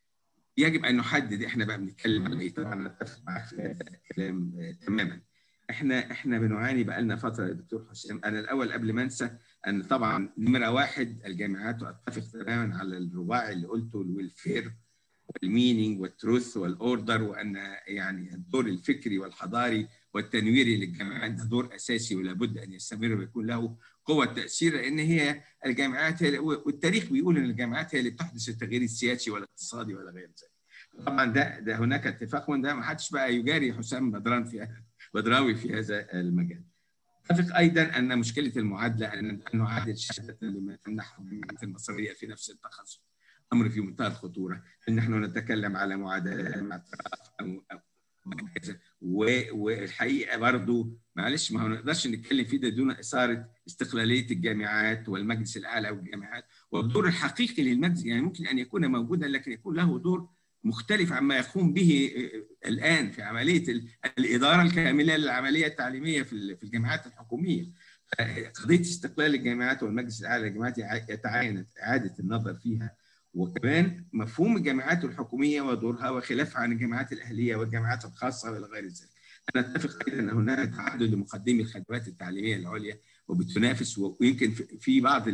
يجب ان نحدد احنا بقى بنتكلم عن ايه. طبعا اتفق معاك في هذا الكلام تماما. احنا احنا بنعاني بقى لنا فتره يا دكتور حسام. انا الاول قبل ما انسى ان طبعا نمره واحد الجامعات، واتفق تماما على الرباعي اللي قلته: الويلفير والمينينج والتروث والاوردر، وان يعني الدور الفكري والحضاري والتنويري للجامعات ده دور اساسي ولا بد ان يستمر ويكون له قوه تاثير، لان هي الجامعات هي، والتاريخ بيقول ان الجامعات هي اللي بتحدث التغيير السياسي والاقتصادي ولا غير ذلك. طبعا ده ده هناك اتفاق، وده ما حدش بقى يجاري حسام بدران في بدراوي في هذا المجال. اتفق ايضا ان مشكله المعادله ان نعادل شهاده لما تمنحه الجامعات المصريه في نفس التخصص امر في منتهى الخطوره. ان نحن نتكلم على معادلات مع اعتراف او او كذا، والحقيقه برضه معلش ما نقدرش نتكلم فيه ده دون اثاره استقلاليه الجامعات والمجلس الاعلى والجامعات والدور الحقيقي للمجلس. يعني ممكن ان يكون موجودا لكن يكون له دور مختلف عما يقوم به الان في عمليه الاداره الكامله للعمليه التعليميه في الجامعات الحكوميه. قضيه استقلال الجامعات والمجلس الاعلى للجامعات يتعين اعاده النظر فيها، وكمان مفهوم الجامعات الحكوميه ودورها وخلافها عن الجامعات الاهليه والجامعات الخاصه والى غير ذلك. انا اتفق ايضا ان هناك تعدد لمقدمي الخدمات التعليميه العليا وبتنافس، ويمكن في بعض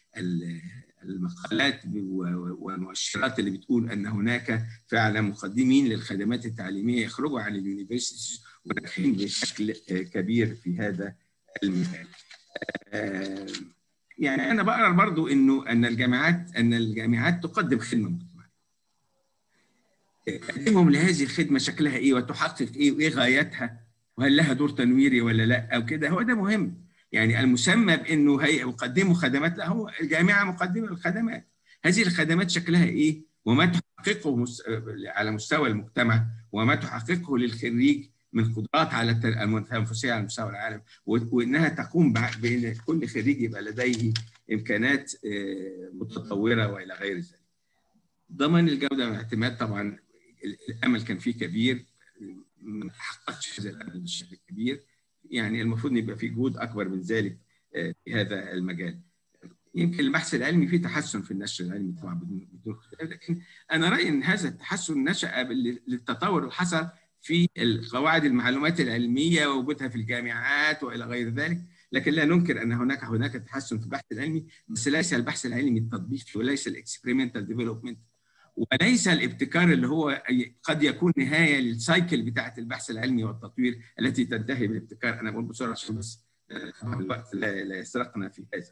المقالات والمؤشرات اللي بتقول ان هناك فعلا مقدمين للخدمات التعليميه يخرجوا عن اليونيفرسيتيز وناجحين بشكل كبير في هذا المجال. يعني انا بقرا برضو انه ان الجامعات ان الجامعات تقدم خدمه مجتمعيه. تقديمهم لهذه الخدمه شكلها ايه وتحقق ايه وايه غايتها وهل لها دور تنويري ولا لا او كده، هو ده مهم. يعني المسمى بانه هي يقدموا خدمات، لا، هو الجامعه مقدمه للخدمات. هذه الخدمات شكلها ايه وما تحققه على مستوى المجتمع وما تحققه للخريج من قدرات على التنافسيه على مستوى العالم، وانها تقوم بان كل خريج يبقى لديه امكانات متطوره والى غير ذلك. ضمان الجوده والاعتماد، طبعا الامل كان فيه كبير، ما حققش هذا الامل بشكل كبير. يعني المفروض ان يبقى في جهود اكبر من ذلك في هذا المجال. يمكن البحث العلمي فيه تحسن في النشر العلمي طبعا بدون بدون خلاف، لكن انا رايي ان هذا التحسن نشا للتطور اللي حصل في القواعد المعلومات العلميه ووجودها في الجامعات والى غير ذلك. لكن لا ننكر ان هناك هناك تحسن في البحث العلمي، بس ليس البحث العلمي التطبيقي وليس الاكسبيرمنتال ديفلوبمنت وليس الابتكار اللي هو قد يكون نهايه للسايكل بتاعه البحث العلمي والتطوير التي تنتهي بالابتكار. انا بقول بسرعه عشان بس الوقت لا, لا يسرقنا في هذا.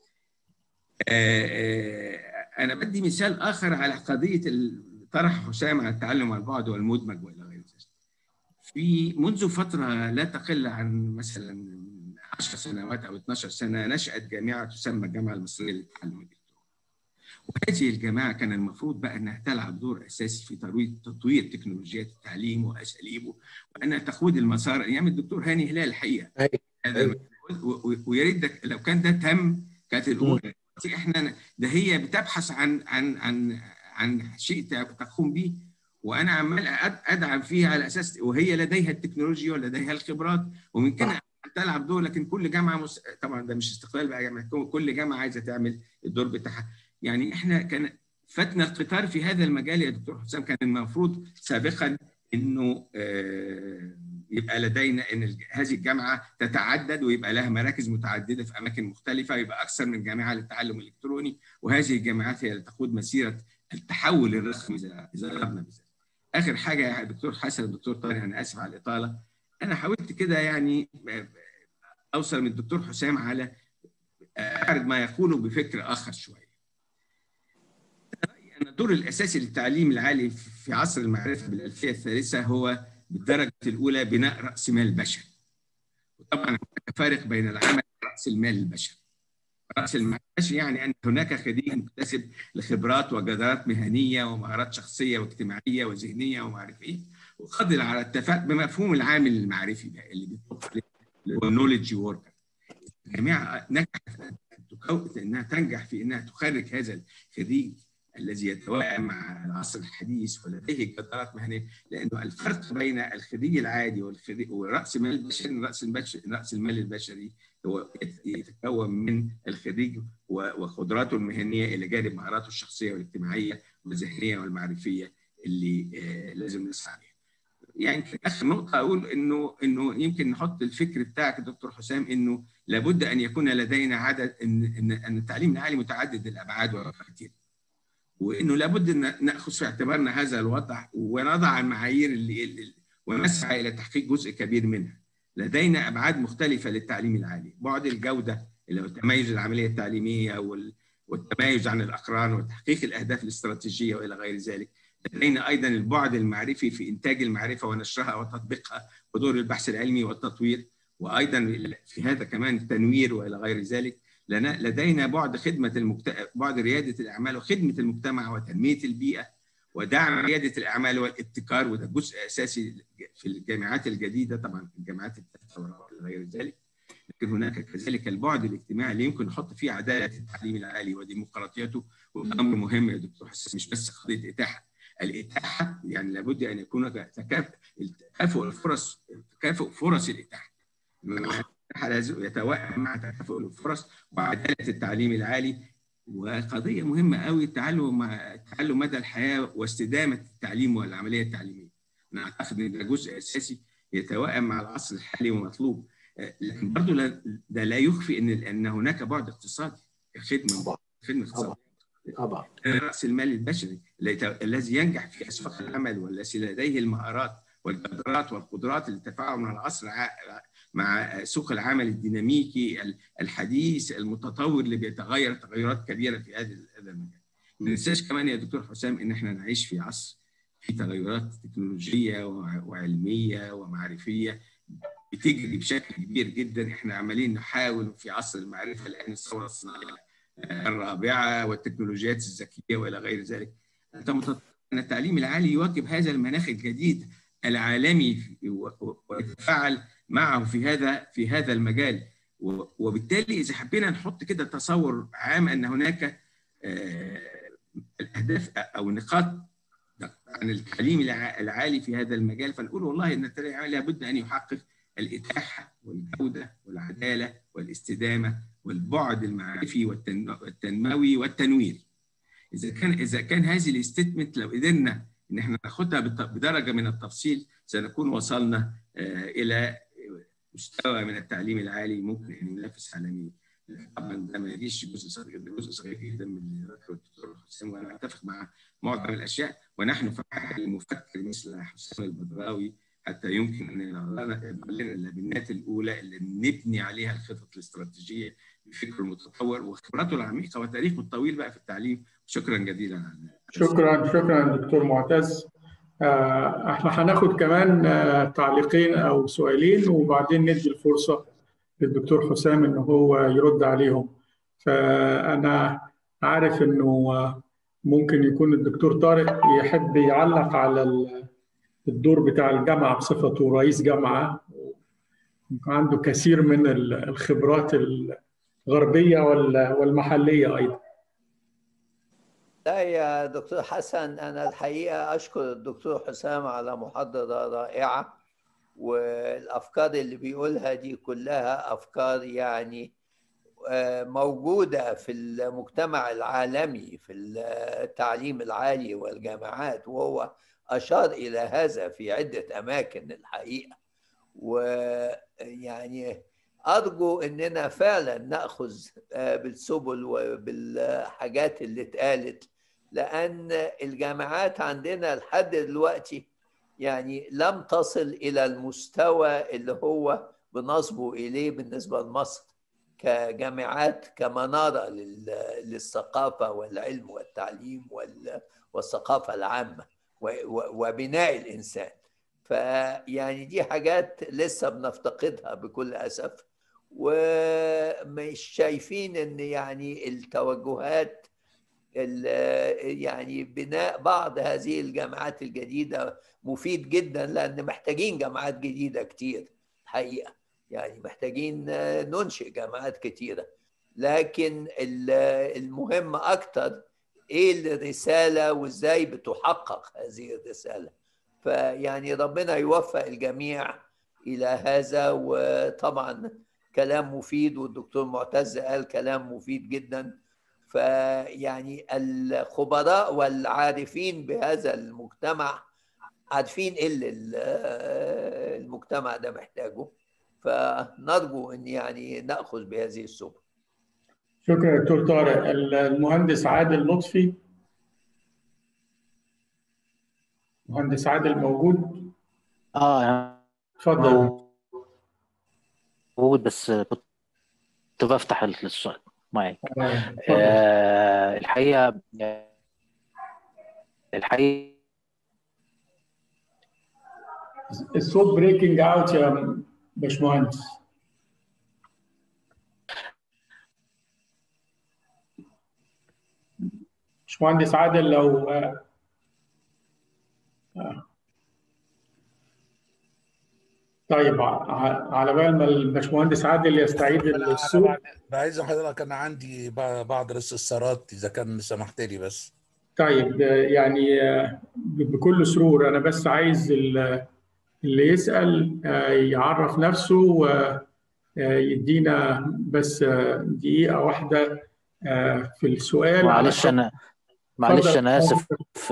انا بدي مثال اخر على قضيه طرح حسام على التعلم عن بعد والمدمج والى غير ذلك. في منذ فتره لا تقل عن مثلا عشر سنوات او اثناشر سنه نشات جامعه تسمى الجامعه المصريه للتعلم الالكتروني. وهذه الجامعه كان المفروض بقى انها تلعب دور اساسي في ترويج تطوير تكنولوجيات التعليم واساليبه، وانها تقود المسار ايام الدكتور هاني هلال الحقيقه. هذا ويا ريت لو كان ده تم كانت الامور. احنا ده هي بتبحث عن عن عن عن شيء تقوم به، وانا عمال ادعم فيها على اساس وهي لديها التكنولوجيا ولديها الخبرات وممكن تلعب دور. لكن كل جامعه مس... طبعا ده مش استقلال بقى جامعه، كل جامعه عايزه تعمل الدور بتاعها. يعني احنا كان فاتنا القطار في هذا المجال يا دكتور حسام. كان المفروض سابقا انه آه يبقى لدينا ان هذه الجامعه تتعدد ويبقى لها مراكز متعدده في اماكن مختلفه، يبقى اكثر من جامعه للتعلم الالكتروني، وهذه الجامعات هي اللي تقود مسيره التحول الرقمي اذا اذا اردنا بذلك. اخر حاجه يا دكتور حسن الدكتور طارق، انا اسف على الاطاله، انا حاولت كده يعني اوصل من الدكتور حسام على اعرض ما يقوله بفكر اخر شويه. أن الدور الأساسي للتعليم العالي في عصر المعرفة بالألفية الثالثة هو بالدرجة الأولى بناء رأس مال بشري، وطبعا فارق بين العمل ورأس المال البشري. رأس المال البشري يعني أن هناك خريج مكتسب لخبرات وجدارات مهنية ومهارات شخصية واجتماعية وذهنية ومعرفية، وقادر على التفاعل بمفهوم العامل المعرفي ده اللي بيطلق عليه النوليدج وركر. الجامعة نجحت انها تنجح في انها تخرج هذا الخريج الذي يتوائم مع العصر الحديث ولديه جدارات مهنيه، لانه الفرق بين الخريج العادي والخريج وراس المال البشري، راس البشري راس المال البشري هو يتكون من الخريج وقدراته المهنيه الى جانب مهاراته الشخصيه والاجتماعيه والذهنيه والمعرفيه اللي لازم نسعى عليها. يعني اخر نقطه اقول انه انه يمكن نحط الفكر بتاعك دكتور حسام انه لابد ان يكون لدينا عدد ان ان, إن التعليم العالي متعدد الابعاد والمفاتيح، وانه لابد ان ناخذ في اعتبارنا هذا الوضع ونضع المعايير اللي, اللي ونسعى الى تحقيق جزء كبير منها. لدينا ابعاد مختلفه للتعليم العالي، بعد الجوده اللي هو تميز العمليه التعليميه والتميز عن الاقران وتحقيق الاهداف الاستراتيجيه والى غير ذلك. لدينا ايضا البعد المعرفي في انتاج المعرفه ونشرها وتطبيقها ودور البحث العلمي والتطوير، وايضا في هذا كمان التنوير والى غير ذلك. لدينا بعد خدمه المجت... بعد رياده الاعمال وخدمه المجتمع وتنميه البيئه ودعم رياده الاعمال والابتكار، وده جزء اساسي في الجامعات الجديده طبعا الجامعات الثوره والى غير ذلك. لكن هناك كذلك البعد الاجتماعي اللي يمكن نحط فيه عداله التعليم العالي وديمقراطيته، وامر مهم يا دكتور حسام، مش بس قضيه اتاحه. الاتاحه يعني لابد ان يكون تكافؤ الفرص، تكافؤ فرص الاتاحه. لازم يتوائم مع تكافؤ الفرص وعداله التعليم العالي. وقضيه مهمه قوي التعلم مع تعلم مدى الحياه واستدامه التعليم والعمليه التعليميه. انا اعتقد ان ده جزء اساسي يتوائم مع العصر الحالي ومطلوب. لكن برضه ده لا يخفي ان ان هناك بعد اقتصادي، خدمه خدمه اقتصاديه طبعا. راس المال البشري الذي ينجح في اسواق العمل والذي لديه المهارات والقدرات والقدرات للتفاعل مع العصر مع سوق العمل الديناميكي الحديث المتطور اللي بيتغير تغيرات كبيره في هذا المجال. ما ننساش كمان يا دكتور حسام ان احنا نعيش في عصر في تغيرات تكنولوجيه وعلميه ومعرفيه بتجري بشكل كبير جدا. احنا عمالين نحاول في عصر المعرفه الان الثوره الصناعيه الرابعه والتكنولوجيات الذكيه والى غير ذلك. انت متطلع ان التعليم العالي يواكب هذا المناخ الجديد العالمي ويتفاعل معه في هذا في هذا المجال. وبالتالي اذا حبينا نحط كده تصور عام ان هناك الاهداف او النقاط عن التعليم العالي في هذا المجال، فنقول والله ان التعليم العالي لابد ان يحقق الاتاحه والجوده والعداله والاستدامه والبعد المعرفي والتنموي والتنويري. اذا كان اذا كان هذه الاستيتمنت لو قدرنا ان احنا ناخدها بدرجه من التفصيل سنكون وصلنا الى مستوى من التعليم العالي ممكن ان ينافس عالميا. طبعا ده ما يجيش جزء صغير، جزء صغير جدا من اللي ذكره الدكتور حسام، وانا اتفق مع معظم الاشياء. ونحن في حاجه لمفكر مثل حسام البدراوي حتى يمكن ان لنا اللبنات الاولى اللي نبني عليها الخطط الاستراتيجيه بفكره المتطور وخبراته العميقه وتاريخه الطويل بقى في التعليم. شكرا جزيلا على شكرا شكرا دكتور معتز. احنا هناخد كمان تعليقين او سؤالين وبعدين ندي الفرصه للدكتور حسام ان هو يرد عليهم. فانا عارف انه ممكن يكون الدكتور طارق يحب يعلق على الدور بتاع الجامعه بصفته رئيس جامعه، عنده كثير من الخبرات الغربيه والمحليه ايضا. لا يا دكتور حسن، أنا الحقيقة أشكر الدكتور حسام على محاضرة رائعة، والأفكار اللي بيقولها دي كلها أفكار يعني موجودة في المجتمع العالمي في التعليم العالي والجامعات، وهو أشار إلى هذا في عدة أماكن الحقيقة. ويعني أرجو أننا فعلا نأخذ بالسبل وبالحاجات اللي اتقالت، لأن الجامعات عندنا لحد دلوقتي يعني لم تصل إلى المستوى اللي هو بنصبه إليه بالنسبة لمصر كجامعات كمنارة للثقافة والعلم والتعليم والثقافة العامة وبناء الإنسان. فيعني دي حاجات لسه بنفتقدها بكل أسف، ومش شايفين ان يعني التوجهات يعني بناء بعض هذه الجامعات الجديدة مفيد جدا، لأن محتاجين جامعات جديدة كتير حقيقة، يعني محتاجين ننشئ جامعات كتيرة، لكن المهم أكتر إيه الرسالة وإزاي بتحقق هذه الرسالة. فيعني ربنا يوفق الجميع إلى هذا. وطبعا كلام مفيد، والدكتور معتز قال كلام مفيد جدا. فيعني الخبراء والعارفين بهذا المجتمع عارفين ايه اللي المجتمع ده محتاجه، فنرجو ان يعني ناخذ بهذه السبل. شكرا دكتور طارق. المهندس عادل لطفي. مهندس عادل موجود؟ اه اتفضل. موجود، بس كنت بفتح الصوت معاك. آه، آه الحقيقه الحقيقه الصوت بريكنج اوت يا باشمهندس. باشمهندس عادل لو آه. آه. طيب على بال ما الباشمهندس عادل يستعيد الصوت، انا بعد حضرتك انا عندي بعض الاستفسارات اذا كان سمحت لي بس. طيب يعني بكل سرور. انا بس عايز اللي يسأل يعرف نفسه ويدينا بس دقيقة واحدة في السؤال. معلش انا معلش انا اسف،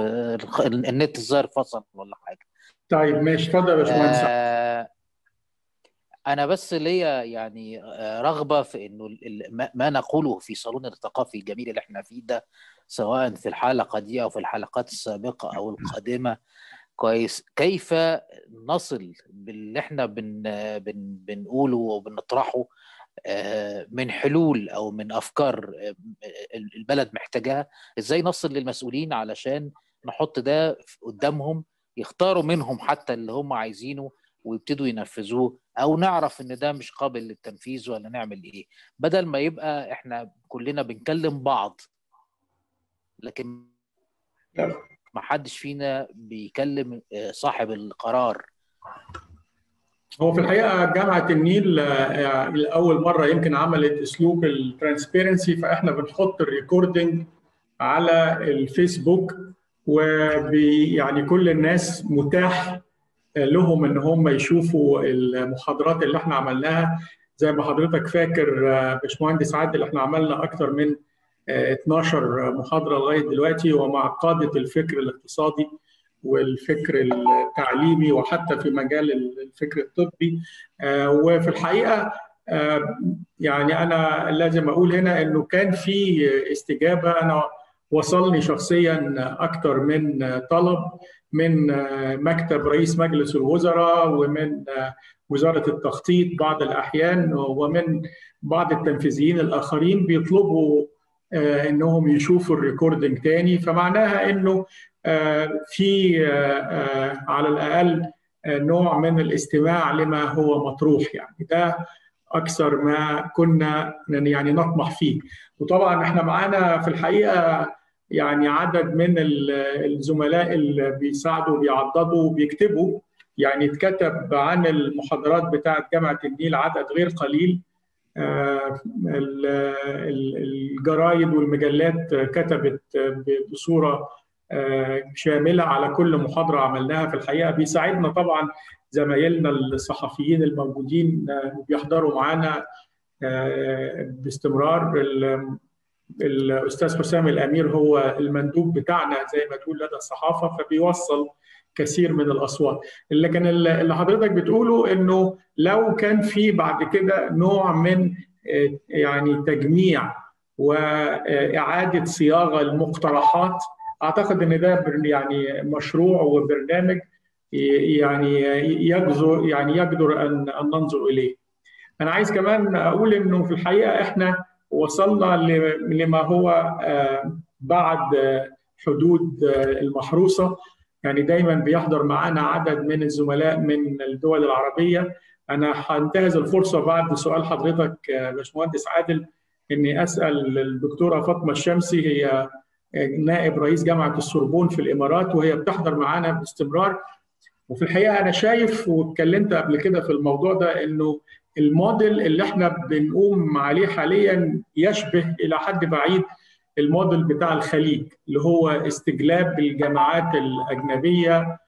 النت الظاهر فصل ولا حاجة. طيب ماشي، اتفضل يا باشمهندس. آه أنا بس ليا يعني رغبة في إنه ما نقوله في صالون الثقافي الجميل اللي إحنا فيه ده، سواء في الحلقة دي أو في الحلقات السابقة أو القادمة، كويس، كيف نصل باللي إحنا بن بن بنقوله وبنطرحه من حلول أو من أفكار البلد محتاجاها، إزاي نصل للمسؤولين علشان نحط ده قدامهم، يختاروا منهم حتى اللي هم عايزينه ويبتدوا ينفذوه، او نعرف ان ده مش قابل للتنفيذ ولا نعمل ايه، بدل ما يبقى احنا كلنا بنكلم بعض لكن ما حدش فينا بيكلم صاحب القرار. هو في الحقيقه جامعه النيل لاول مره يمكن عملت اسلوب الترانسبيرنسي، فاحنا بنحط الريكوردنج على الفيسبوك، ويعني كل الناس متاح لهم ان هم يشوفوا المحاضرات اللي احنا عملناها. زي ما حضرتك فاكر باشمهندس عادل، احنا عملنا اكثر من اتناشر محاضره لغايه دلوقتي، ومع قاده الفكر الاقتصادي والفكر التعليمي وحتى في مجال الفكر الطبي. وفي الحقيقه يعني انا لازم اقول هنا انه كان في استجابه. انا وصلني شخصيا اكثر من طلب من مكتب رئيس مجلس الوزراء ومن وزارة التخطيط بعض الأحيان، ومن بعض التنفيذيين الآخرين بيطلبوا إنهم يشوفوا الريكوردنج تاني. فمعناها إنه في على الأقل نوع من الاستماع لما هو مطروح، يعني ده أكثر ما كنا يعني نطمح فيه. وطبعا إحنا معانا في الحقيقة يعني عدد من الزملاء اللي بيساعدوا بيعضدوا وبيكتبوا. يعني اتكتب عن المحاضرات بتاعت جامعة النيل عدد غير قليل. الجرايد والمجلات كتبت بصورة شاملة على كل محاضرة عملناها. في الحقيقة بيساعدنا طبعا زمايلنا الصحفيين الموجودين وبيحضروا معنا باستمرار. الأستاذ حسام الأمير هو المندوب بتاعنا زي ما تقول لدى الصحافة، فبيوصل كثير من الأصوات. لكن اللي حضرتك بتقوله إنه لو كان في بعد كده نوع من يعني تجميع وإعادة صياغة المقترحات، أعتقد إن ده يعني مشروع وبرنامج يعني يجدر يعني يجدر أن أن ننظر إليه. أنا عايز كمان أقول إنه في الحقيقة إحنا وصلنا لما هو بعد حدود المحروسة. يعني دايما بيحضر معنا عدد من الزملاء من الدول العربية. أنا هنتهز الفرصة بعد سؤال حضرتك باشمهندس عادل إني أسأل الدكتورة فاطمة الشمسي، هي نائب رئيس جامعة السوربون في الإمارات وهي بتحضر معنا باستمرار. وفي الحقيقة أنا شايف واتكلمت قبل كده في الموضوع ده إنه الموديل اللي احنا بنقوم عليه حاليا يشبه إلى حد بعيد الموديل بتاع الخليج، اللي هو استجلاب الجامعات الأجنبية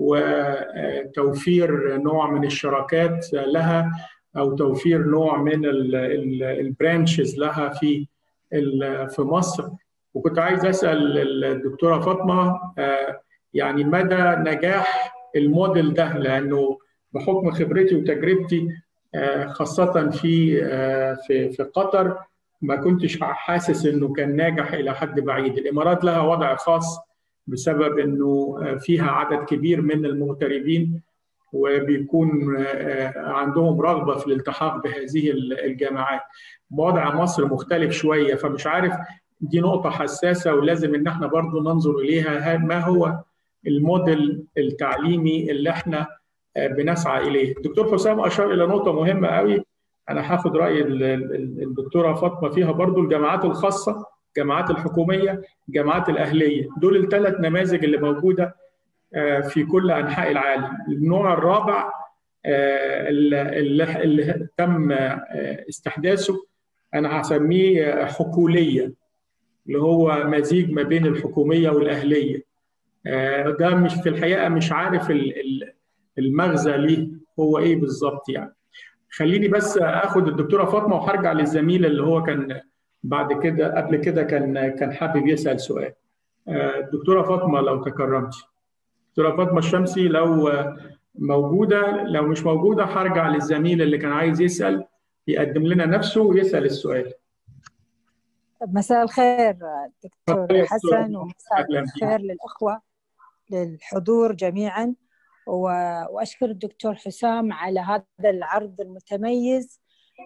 وتوفير نوع من الشراكات لها أو توفير نوع من البرانشز لها في في مصر. وكنت عايز أسأل الدكتورة فاطمة يعني مدى نجاح الموديل ده، لأنه بحكم خبرتي وتجربتي خاصة في في في قطر ما كنتش حاسس انه كان ناجح الى حد بعيد. الامارات لها وضع خاص بسبب انه فيها عدد كبير من المغتربين وبيكون عندهم رغبة في الالتحاق بهذه الجامعات. وضع مصر مختلف شوية، فمش عارف، دي نقطة حساسة ولازم ان احنا برضو ننظر اليها. ما هو الموديل التعليمي اللي احنا بنسعى اليه؟ الدكتور حسام اشار الى نقطة مهمة قوي، انا هاخد راي الدكتوره فاطمه فيها برضو. الجامعات الخاصه، الجامعات الحكوميه، الجامعات الاهليه، دول الثلاث نماذج اللي موجوده في كل انحاء العالم. النوع الرابع اللي, اللي تم استحداثه انا هسميه حكوليه، اللي هو مزيج ما بين الحكوميه والاهليه. ده مش في الحقيقه مش عارف المغزى ليه هو ايه بالظبط يعني. خليني بس اخد الدكتوره فاطمه وهرجع للزميل اللي هو كان بعد كده قبل كده كان كان حابب يسال سؤال. الدكتوره فاطمه لو تكرمتي. الدكتوره فاطمه الشمسي لو موجوده، لو مش موجوده هرجع للزميل اللي كان عايز يسال يقدم لنا نفسه ويسال السؤال. مساء الخير دكتور حسن، ومساء الخير للاخوه للحضور جميعا، وأشكر الدكتور حسام على هذا العرض المتميز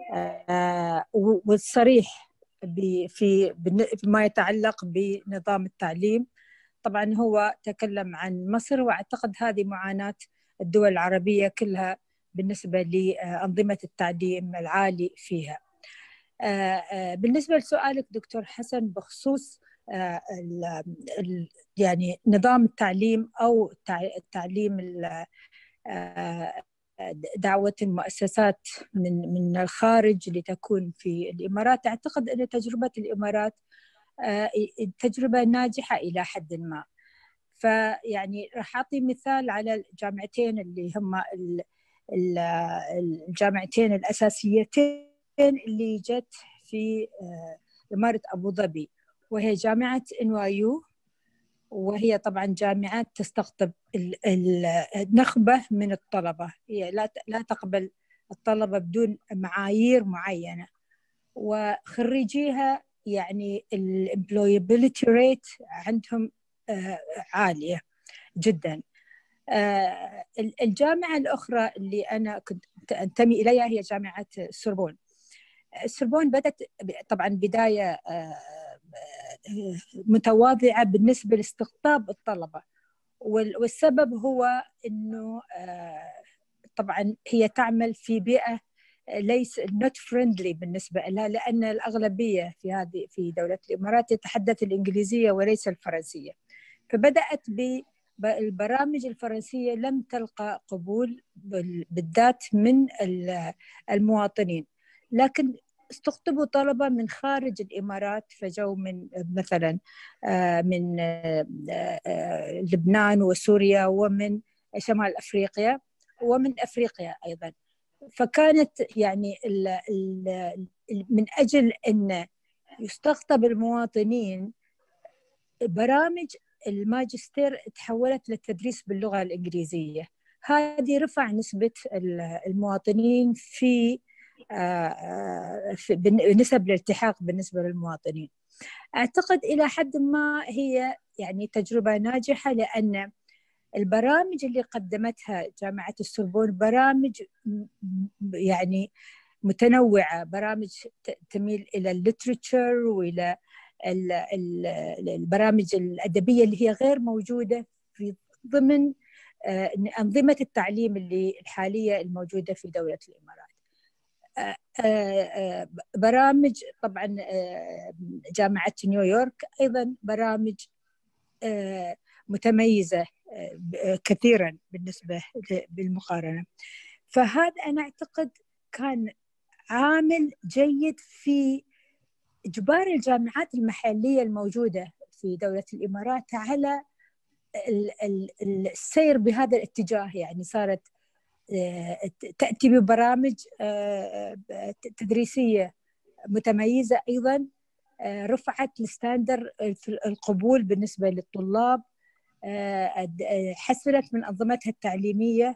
والصريح في ما يتعلق بنظام التعليم. طبعا هو تكلم عن مصر، وأعتقد هذه معاناة الدول العربية كلها بالنسبة لأنظمة التعليم العالي فيها. بالنسبة لسؤالك دكتور حسن بخصوص يعني نظام التعليم أو التعليم دعوة المؤسسات من من الخارج لتكون في الإمارات، أعتقد أن تجربة الإمارات تجربة ناجحة إلى حد ما. فيعني راح أعطي مثال على الجامعتين اللي هم الجامعتين الأساسيتين اللي جت في إمارة أبو ظبي، وهي جامعة إن واي يو، وهي طبعا جامعات تستقطب النخبة من الطلبة، هي لا لا تقبل الطلبة بدون معايير معينة، وخريجيها يعني الامبلويابيليتي ريت عندهم عالية جدا. الجامعة الأخرى اللي أنا كنت أنتمي إليها هي جامعة السوربون. السوربون بدأت طبعا بداية متواضعة بالنسبة لاستقطاب الطلبة، والسبب هو أنه طبعا هي تعمل في بيئة ليس not friendly بالنسبة لها، لأن الأغلبية في هذه في دولة الإمارات يتحدث الإنجليزية وليس الفرنسية، فبدأت بالبرامج الفرنسية لم تلقى قبول بالذات من المواطنين، لكن استقطبوا طلبة من خارج الإمارات، فجوا من مثلا من لبنان وسوريا ومن شمال أفريقيا ومن أفريقيا أيضا. فكانت يعني ال ال من أجل أن يستقطب المواطنين، برامج الماجستير تحولت للتدريس باللغة الإنجليزية. هذه رفع نسبة المواطنين في نسب الالتحاق بالنسبة للمواطنين. أعتقد إلى حد ما هي يعني تجربة ناجحة، لأن البرامج اللي قدمتها جامعة السوربون برامج يعني متنوعة، برامج تميل إلى الليتريتشر وإلى البرامج الأدبية اللي هي غير موجودة في ضمن أنظمة التعليم اللي الحالية الموجودة في دولة الإمارات. برامج طبعا جامعة نيويورك أيضا برامج متميزة كثيرا بالنسبة بالمقارنة. فهذا أنا أعتقد كان عامل جيد في إجبار الجامعات المحلية الموجودة في دولة الإمارات على السير بهذا الاتجاه. يعني صارت تأتي ببرامج تدريسية متميزة، أيضا رفعت الستاندر في القبول بالنسبة للطلاب، حسنت من أنظمتها التعليمية.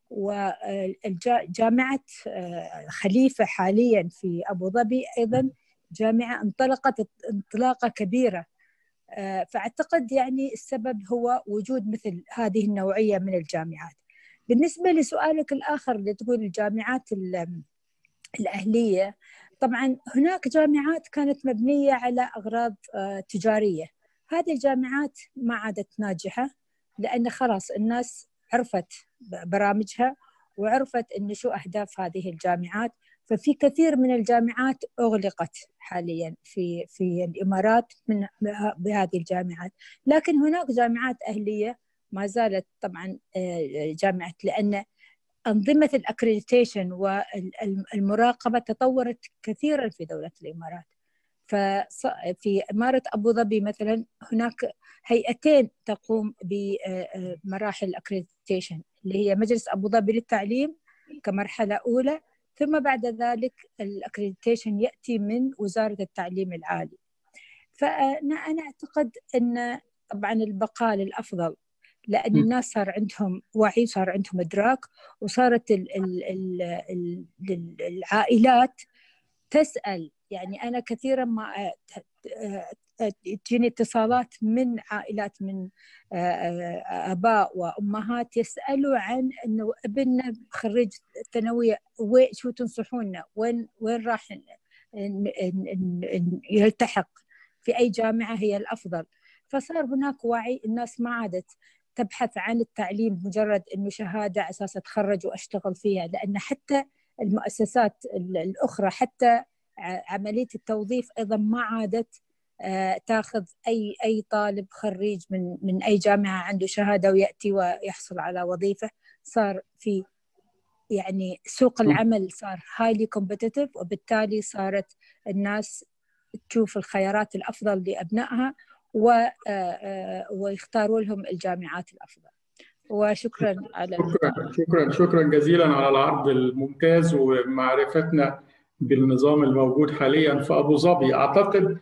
وجامعة خليفة حاليا في أبو ظبي أيضا جامعة انطلقت انطلاقة كبيرة. فأعتقد يعني السبب هو وجود مثل هذه النوعية من الجامعات. بالنسبة لسؤالك الآخر اللي تقول الجامعات الأهلية، طبعا هناك جامعات كانت مبنية على أغراض تجارية. هذه الجامعات ما عادت ناجحة لأن خلاص الناس عرفت برامجها وعرفت إن شو أهداف هذه الجامعات. ففي كثير من الجامعات أغلقت حاليا في في الإمارات من بهذه الجامعات. لكن هناك جامعات أهلية ما زالت طبعا جامعة، لأن أنظمة الأكريديتيشن والمراقبة تطورت كثيرا في دولة الإمارات. ففي إمارة أبو ظبي مثلا هناك هيئتين تقوم بمراحل الأكريديتيشن، اللي هي مجلس أبو ظبي للتعليم كمرحلة أولى، ثم بعد ذلك الأكريديتيشن يأتي من وزارة التعليم العالي. فأنا أنا أعتقد أن طبعا البقاء الأفضل، لأن الناس صار عندهم وعي، صار عندهم إدراك، وصارت ال ال ال ال العائلات تسأل. يعني أنا كثيرا ما تجيني اتصالات من عائلات من آباء وأمهات يسألوا عن إنه ابننا خريج ثانوية، شو تنصحونا، وين وين راح يلتحق، في أي جامعة هي الأفضل. فصار هناك وعي، الناس ما عادت تبحث عن التعليم مجرد إنه شهادة أساس أتخرج وأشتغل فيها، لأن حتى المؤسسات الأخرى حتى عملية التوظيف أيضا ما عادت تأخذ أي أي طالب خريج من من أي جامعة عنده شهادة ويأتي ويحصل على وظيفة. صار في يعني سوق العمل صار highly competitive، وبالتالي صارت الناس تشوف الخيارات الأفضل لأبنائها ويختاروا لهم الجامعات الأفضل. وشكرا على شكرا شكرا شكرا جزيلا على العرض الممتاز ومعرفتنا بالنظام الموجود حاليا في أبو ظبي. أعتقد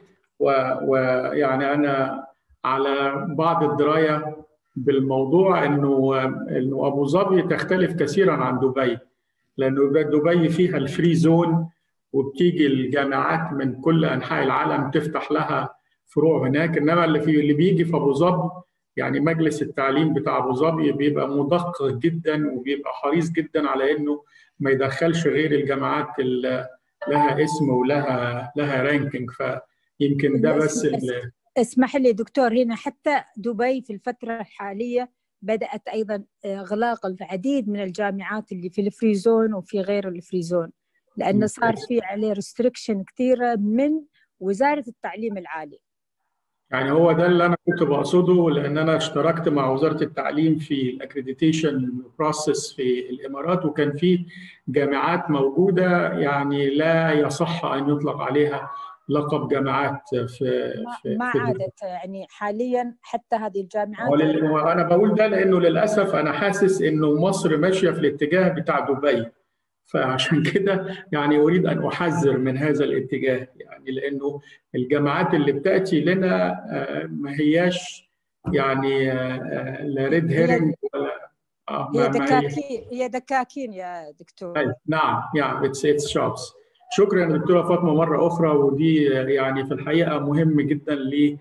ويعني أنا على بعض الدراية بالموضوع إنه إنه أبو ظبي تختلف كثيرا عن دبي، لأنه دبي فيها الفري زون، وبتيجي الجامعات من كل أنحاء العالم تفتح لها فروع هناك. إنما اللي في اللي بيجي في أبو ظبي يعني مجلس التعليم بتاع أبو ظبي بيبقى مدقق جدا، وبيبقى حريص جدا على إنه ما يدخلش غير الجامعات اللي لها اسم ولها لها رانكينج. فيمكن ده بس اللي اسمح لي دكتور، هنا حتى دبي في الفترة الحالية بدأت أيضا إغلاق العديد من الجامعات اللي في الفري زون وفي غير الفري زون، لأن صار في عليه ريستريكشن كثيرة من وزارة التعليم العالي. يعني هو ده اللي أنا كنت بقصده، لأن أنا اشتركت مع وزارة التعليم في الأكريديتيشن بروسيس في الإمارات، وكان في جامعات موجودة يعني لا يصح أن يطلق عليها لقب جامعات في ما, ما عادت يعني حاليا حتى هذه الجامعات. وأنا بقول ده لأنه للأسف أنا حاسس إنه مصر ماشية في الاتجاه بتاع دبي، فعشان كده يعني أريد أن أحذر من هذا الاتجاه، يعني لأنه الجامعات اللي بتأتي لنا ما هياش يعني لا ريد هيرنج ولا هي دكاكين هي دكاكين يا دكتور. نعم يعني اتس اتس شوبس. شكرا دكتورة فاطمة مرة أخرى، ودي يعني في الحقيقة مهم جدا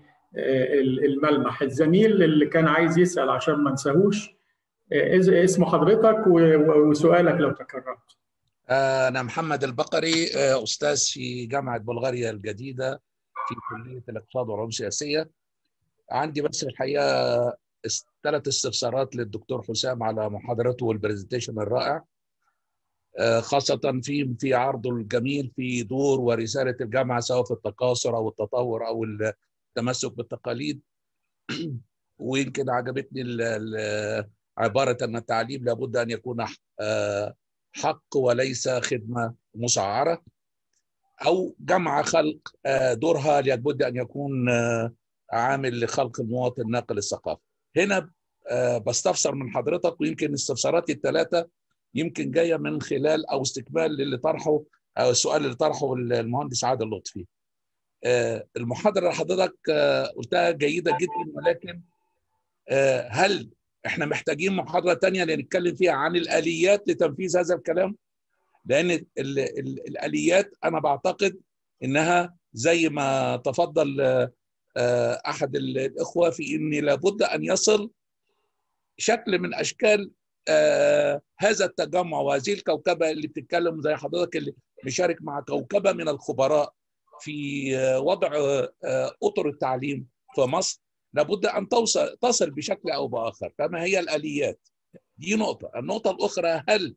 للملمح. الزميل اللي كان عايز يسأل عشان ما نساهوش، اسم حضرتك وسؤالك لو تكررت. أنا محمد البقري، أستاذ في جامعة بلغاريا الجديدة في كلية الاقتصاد والعلوم السياسية. عندي بس الحقيقة ثلاث استفسارات للدكتور حسام على محاضرته والبرزنتيشن الرائع، خاصة في في عرضه الجميل في دور ورسالة الجامعة سواء في التكاثر أو التطور أو التمسك بالتقاليد. ويمكن عجبتني عبارة أن التعليم لابد أن يكون حق وليس خدمة مسعرة، أو جامعة خلق دورها لابد أن يكون عامل لخلق المواطن ناقل الثقافة. هنا بستفسر من حضرتك، ويمكن استفساراتي الثلاثة يمكن جاية من خلال أو استكمال للي طرحه أو السؤال اللي طرحه المهندس عادل لطفي. المحاضرة اللي حضرتك قلتها جيدة جدا، ولكن هل احنا محتاجين محاضرة تانية لنتكلم فيها عن الآليات لتنفيذ هذا الكلام؟ لأن ال ال الآليات أنا بعتقد إنها زي ما تفضل أحد الإخوة في إن لابد أن يصل شكل من أشكال هذا التجمع وهذه الكوكبة اللي بتتكلم زي حضرتك، اللي مشارك مع كوكبة من الخبراء في وضع أطر التعليم في مصر، لابد أن توصل تصل بشكل أو بآخر. فما هي الآليات؟ دي نقطة. النقطة الأخرى، هل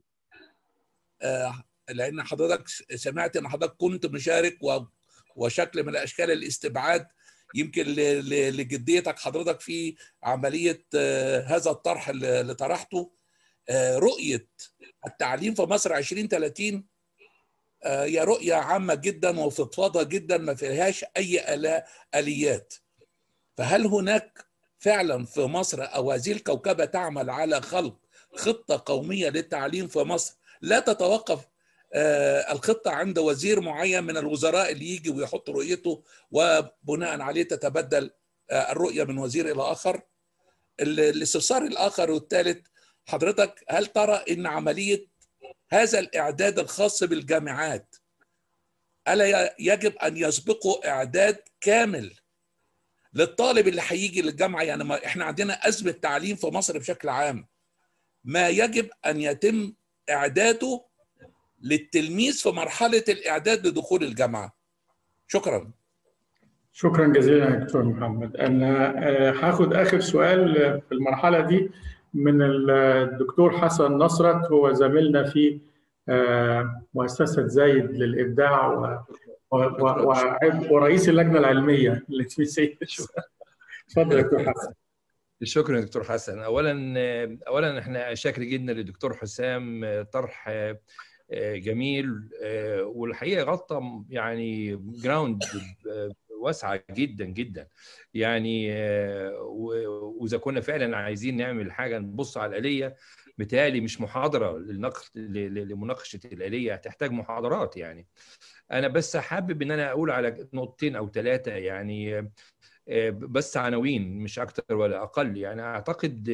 لأن حضرتك سمعت أن حضرتك كنت مشارك وشكل من أشكال الاستبعاد يمكن لجديتك حضرتك في عملية هذا الطرح اللي طرحته، رؤية التعليم في مصر عشرين ثلاثين هي رؤية عامة جدا وفضفاضة جدا ما فيهاش أي آليات. فهل هناك فعلا في مصر أو هذه الكوكبة تعمل على خلق خطة قومية للتعليم في مصر لا تتوقف الخطة عند وزير معين من الوزراء اللي يجي ويحط رؤيته وبناء عليه تتبدل الرؤية من وزير إلى آخر؟ الاستفسار الآخر والثالث، حضرتك هل ترى أن عملية هذا الإعداد الخاص بالجامعات ألا يجب أن يسبقه إعداد كامل للطالب اللي هيجي للجامعة؟ يعني ما إحنا عندنا أزمة تعليم في مصر بشكل عام، ما يجب أن يتم إعداده للتلميذ في مرحلة الإعداد لدخول الجامعة. شكرا. شكرا جزيلا يا دكتور محمد. أنا هاخد آخر سؤال في المرحلة دي من الدكتور حسن نصرت، هو زميلنا في مؤسسة زايد للإبداع و... و... و... ورئيس اللجنة العلمية اللي في سيد. اتفضل يا دكتور حسن. شكرا دكتور حسن. اولا اولا احنا شاكر جدا للدكتور حسام، طرح جميل والحقيقه غطى يعني جراوند واسعه جدا جدا. يعني واذا كنا فعلا عايزين نعمل حاجه نبص على الآلية، بتالي مش محاضره للنقد لمناقشه الآلية، هتحتاج محاضرات. يعني انا بس حابب ان انا اقول على نقطتين او ثلاثه، يعني بس عناوين مش اكتر ولا اقل. يعني اعتقد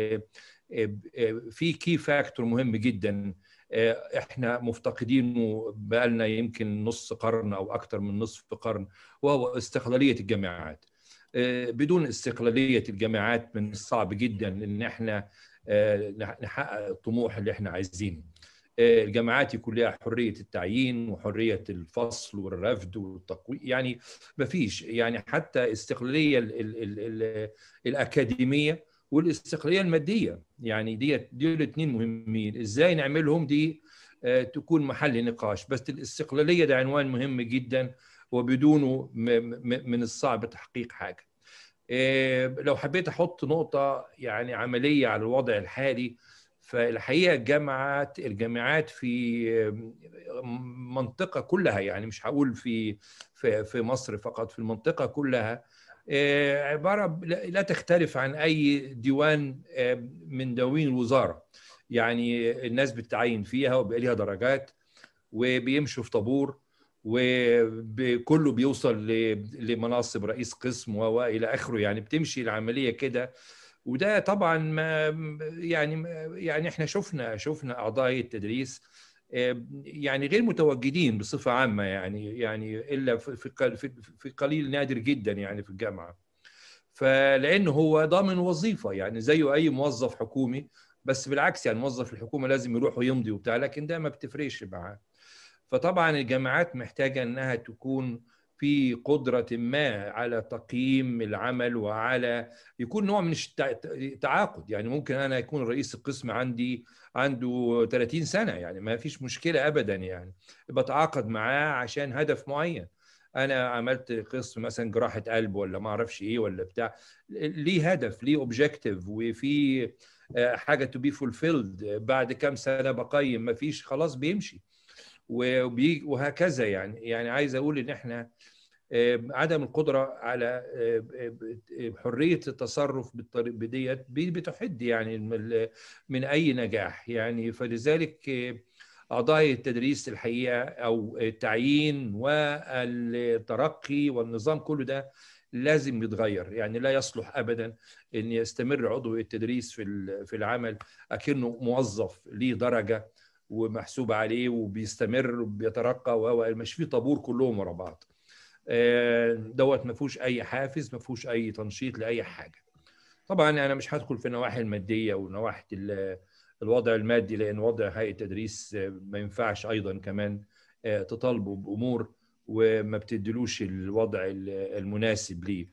في كي فاكتور مهم جدا احنا مفتقدينه بقالنا يمكن نص قرن او اكتر من نصف قرن، وهو استقلاليه الجامعات. بدون استقلاليه الجامعات من الصعب جدا ان احنا نحقق الطموح اللي احنا عايزينه. الجامعات يكون لها حريه التعيين وحريه الفصل والرفض والتقويم، يعني ما فيش يعني حتى استقلاليه ال ال ال ال الاكاديميه والاستقلاليه الماديه. يعني دي دي الاثنين مهمين، ازاي نعملهم دي تكون محل نقاش. بس الاستقلاليه ده عنوان مهم جدا، وبدونه من الصعب تحقيق حاجه. لو حبيت احط نقطه يعني عمليه على الوضع الحالي، فالحقيقه الجامعات الجامعات في منطقه كلها، يعني مش هقول في في في مصر فقط، في المنطقه كلها عباره لا تختلف عن اي ديوان من دواوين الوزاره. يعني الناس بتتعين فيها وبقى لها درجات وبيمشوا في طابور، وكله بيوصل لمناصب رئيس قسم والى اخره. يعني بتمشي العمليه كده. وده طبعا ما يعني يعني احنا شفنا شفنا اعضاء التدريس يعني غير متواجدين بصفه عامه، يعني يعني الا في في قليل نادر جدا يعني في الجامعه. فلانه هو ضامن وظيفه يعني زيه اي موظف حكومي، بس بالعكس يعني موظف الحكومه لازم يروح ويمضي وبتاع، لكن ده ما بتفرقش معاه. فطبعا الجامعات محتاجه انها تكون في قدرة ما على تقييم العمل وعلى يكون نوع من التعاقد. يعني ممكن أنا يكون رئيس القسم عندي عنده ثلاثين سنة، يعني ما فيش مشكلة أبدا، يعني بتعاقد معاه عشان هدف معين. أنا عملت قسم مثلا جراحة قلب ولا ما أعرفش إيه ولا بتاع، ليه هدف، ليه أوبجيكتيف، وفي حاجة to be fulfilled. بعد كم سنة بقيم، ما فيش خلاص بيمشي وهكذا. يعني يعني عايز أقول إن إحنا عدم القدرة على حرية التصرف بديت بتحد يعني من أي نجاح. يعني فلذلك أعضاء التدريس الحقيقة أو التعيين والترقي والنظام كله ده لازم يتغير. يعني لا يصلح أبدا أن يستمر عضو التدريس في في العمل أكنه موظف ليه درجة ومحسوب عليه وبيستمر وبيترقى، ومش في طابور كلهم ورا بعض. دوت ما فيهوش اي حافز، ما فيهوش اي تنشيط لاي حاجه. طبعا انا مش هدخل في النواحي الماديه ونواحي الوضع المادي، لان وضع هيئه التدريس ما ينفعش ايضا كمان تطالبوا بامور وما بتدلوش الوضع المناسب ليه.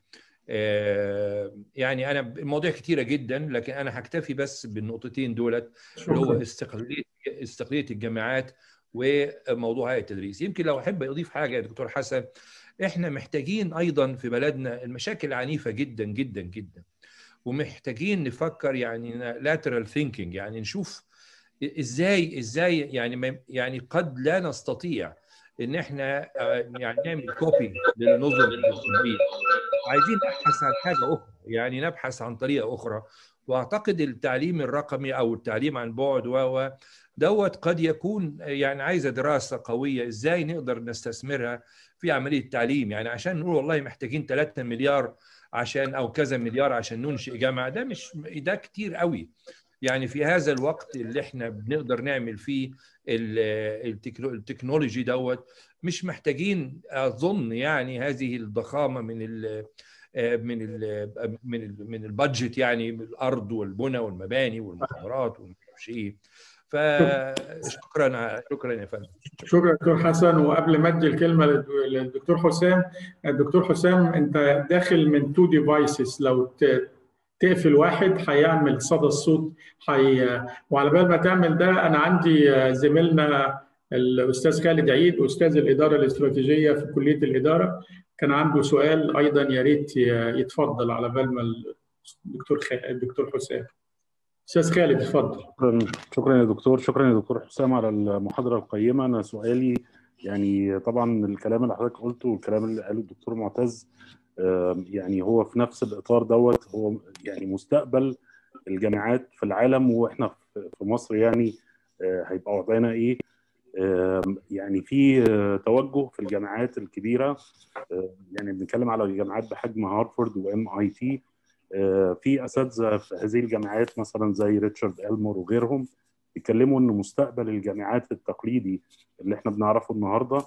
يعني انا المواضيع كتيره جدا، لكن انا هكتفي بس بالنقطتين دولت، اللي هو استقلاليه استقلاليه الجامعات وموضوع هيئه التدريس. يمكن لو احب اضيف حاجه يا دكتور حسن، احنا محتاجين ايضا في بلدنا المشاكل عنيفه جدا جدا جدا، ومحتاجين نفكر يعني lateral thinking، يعني نشوف ازاي ازاي يعني يعني قد لا نستطيع ان احنا يعني نعمل كوبي للنظم الطبيه، عايزين نبحث عن حاجه اخرى، يعني نبحث عن طريقه اخرى. واعتقد التعليم الرقمي او التعليم عن بعد و دوت قد يكون يعني عايزه دراسه قويه ازاي نقدر نستثمرها في عمليه التعليم. يعني عشان نقول والله محتاجين ثلاثة مليار عشان او كذا مليار عشان ننشئ جامعه، ده مش ده كتير قوي. يعني في هذا الوقت اللي احنا بنقدر نعمل فيه التكنولوجي دوت، مش محتاجين اظن يعني هذه الضخامه من ال من ال من ال من البادجت، يعني الارض والبنى والمباني والمحاضرات ومش ايه. فشكرا شكرا يا فندم. شكرا دكتور حسن. وقبل ما ادي الكلمه للدكتور حسام، الدكتور حسام انت داخل من تو ديفايسز، لو تقفل واحد هيعمل صدى الصوت حي... وعلى بال ما تعمل ده انا عندي زميلنا الاستاذ خالد عيد استاذ الاداره الاستراتيجيه في كليه الاداره كان عنده سؤال ايضا، يا ريت يتفضل على بال ما الدكتور خ... الدكتور حسام. استاذ خالد اتفضل. شكرا شكرا يا دكتور، شكرا يا دكتور حسام على المحاضره القيمه. انا سؤالي يعني طبعا الكلام اللي حضرتك قلته والكلام اللي قاله الدكتور معتز يعني هو في نفس الاطار دوت، هو يعني مستقبل الجامعات في العالم واحنا في مصر يعني هيبقى وضعنا ايه؟ يعني في توجه في الجامعات الكبيره، يعني بنتكلم على جامعات بحجم هارفارد وام اي تي، في اساتذه في هذه الجامعات مثلا زي ريتشارد إلمور وغيرهم بيتكلموا ان مستقبل الجامعات التقليدي اللي احنا بنعرفه النهارده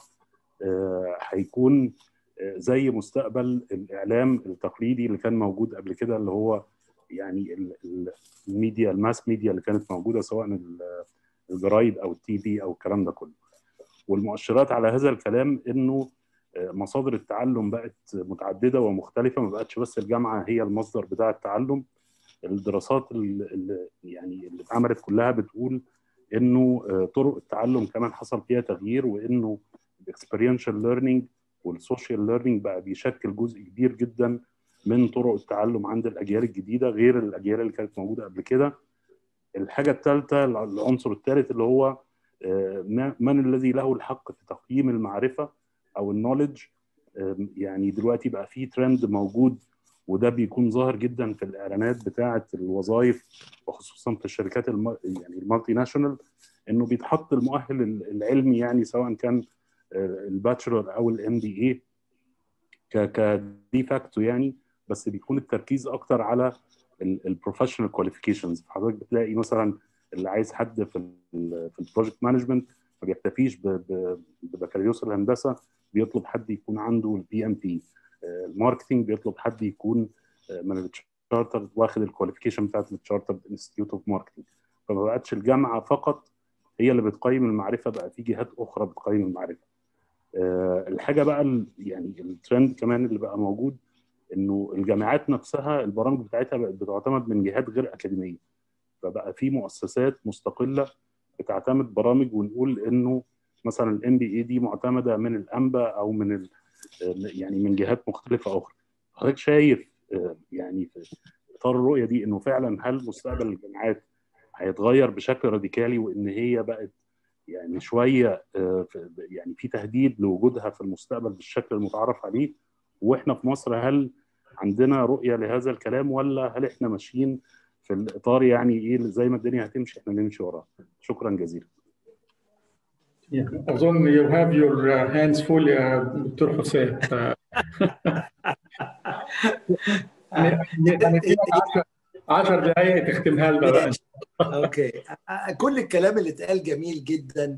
هيكون زي مستقبل الاعلام التقليدي اللي كان موجود قبل كده، اللي هو يعني الميديا الماس ميديا اللي كانت موجوده سواء الجرايد او التي في او الكلام ده كله. والمؤشرات على هذا الكلام انه مصادر التعلم بقت متعدده ومختلفه، ما بقتش بس الجامعه هي المصدر بتاع التعلم. الدراسات اللي يعني اللي اتعملت كلها بتقول انه طرق التعلم كمان حصل فيها تغيير، وانه الاكسبيرينشال ليرنينج والسوشيال ليرنينج بقى بيشكل جزء كبير جدا من طرق التعلم عند الاجيال الجديده غير الاجيال اللي كانت موجوده قبل كده. الحاجه الثالثه، العنصر الثالث اللي هو من الذي له الحق في تقييم المعرفه او النوليدج. يعني دلوقتي بقى في ترند موجود وده بيكون ظاهر جدا في الاعلانات بتاعه الوظائف وخصوصا في الشركات الم... يعني المالتي ناشونال، انه بيتحط المؤهل العلمي يعني سواء كان الباتشلر او الام بي اي كدي فاكتو يعني، بس بيكون التركيز اكتر على البروفيشنال كواليفيكيشنز. حضرتك بتلاقي مثلا اللي عايز حد في ال في البروجكت مانجمنت ما بيكتفيش ببكالوريوس الهندسه، بيطلب حد يكون عنده البي ام بي. الماركتنج بيطلب حد يكون من التشارتر واخد الكواليفيكيشن بتاعت التشارتر انستيتيوت اوف ماركتنج. فما بقتش الجامعه فقط هي اللي بتقيم المعرفه، بقى في جهات اخرى بتقيم المعرفه. الحاجه بقى يعني الترند كمان اللي بقى موجود انه الجامعات نفسها البرامج بتاعتها بقت بتعتمد من جهات غير اكاديميه، فبقى في مؤسسات مستقله بتعتمد برامج، ونقول انه مثلا الام بي اي دي معتمده من الانبا او من ال يعني من جهات مختلفه اخرى. حضرتك شايف يعني في اطار الرؤيه دي انه فعلا هل مستقبل الجامعات هيتغير بشكل راديكالي، وان هي بقت يعني شويه يعني في تهديد لوجودها في المستقبل بالشكل المتعارف عليه؟ واحنا في مصر هل عندنا رؤيه لهذا الكلام، ولا هل احنا ماشيين في الاطار يعني ايه زي ما الدنيا هتمشي احنا نمشي وراها؟ شكرا جزيلا. اظن you have your hands full يا دكتور حسام. هنديلك عشر دقائق تختمها لنا بقى. اوكي، كل الكلام اللي اتقال جميل جدا،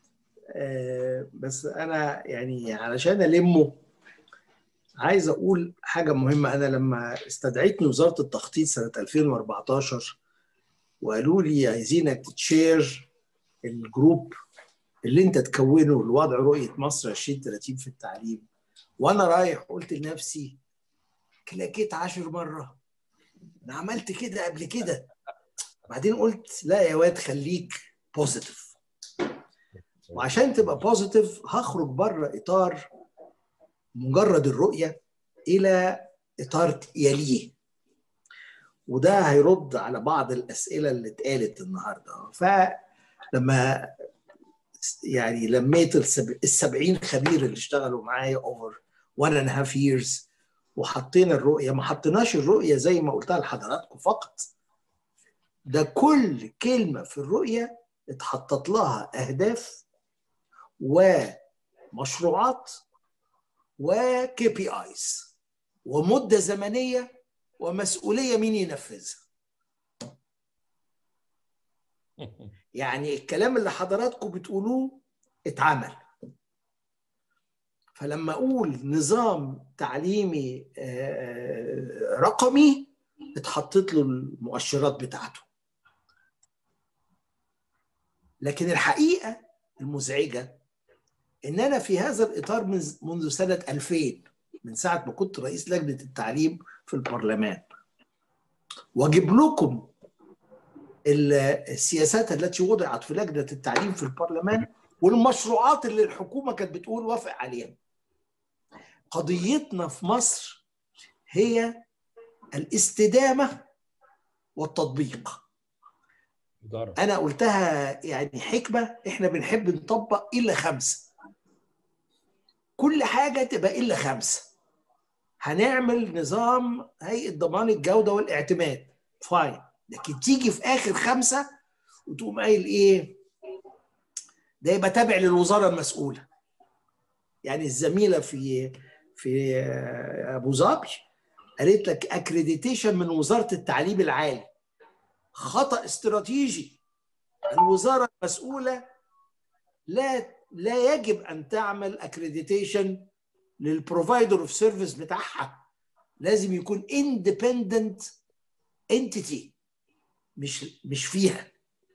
بس انا يعني علشان المه عايز اقول حاجه مهمه. انا لما استدعتني وزاره التخطيط سنه ألفين وأربعتاشر وقالوا لي عايزينك تشير الجروب اللي انت تكونه لوضع رؤيه مصر عشرين ثلاثين في التعليم، وانا رايح قلت لنفسي كلاكيت عشر مره، انا عملت كده قبل كده. بعدين قلت لا يا واد، خليك بوزيتيف، وعشان تبقى بوزيتيف هخرج بره اطار مجرد الرؤيه الى اطار يليه، وده هيرد على بعض الاسئله اللي اتقالت النهارده. فلما يعني لميت السبعين خبير اللي اشتغلوا معايا over one and a half years وحطينا الرؤيه، ما حطيناش الرؤيه زي ما قلتها لحضراتكم فقط، ده كل كلمه في الرؤيه اتحطت لها اهداف ومشروعات وكي بي ايز ومده زمنيه ومسؤوليه مين ينفذها. يعني الكلام اللي حضراتكم بتقولوه اتعمل. فلما اقول نظام تعليمي رقمي اتحطت له المؤشرات بتاعته. لكن الحقيقه المزعجه ان انا في هذا الاطار منذ سنه ألفين، من ساعه ما كنت رئيس لجنه التعليم في البرلمان، واجيب لكم السياسات التي وضعت في لجنه التعليم في البرلمان والمشروعات اللي الحكومه كانت بتقول وافق عليها. قضيتنا في مصر هي الاستدامه والتطبيق. انا قلتها يعني حكمه، احنا بنحب نطبق الا خمسه، كل حاجه تبقى الا خمسه. هنعمل نظام هيئه ضمان الجوده والاعتماد، فاين، لكن تيجي في اخر خمسه وتقوم قايل ايه؟ ده يبقى تابع للوزاره المسؤوله. يعني الزميله في في ابو ظبي قالت لك اكريديتيشن من وزاره التعليم العالي. خطأ استراتيجي. الوزاره المسؤوله لا لا يجب ان تعمل اكريديتيشن للبروفايدر اوف سيرفيس بتاعها، لازم يكون اندبندنت انتيتي مش مش فيها.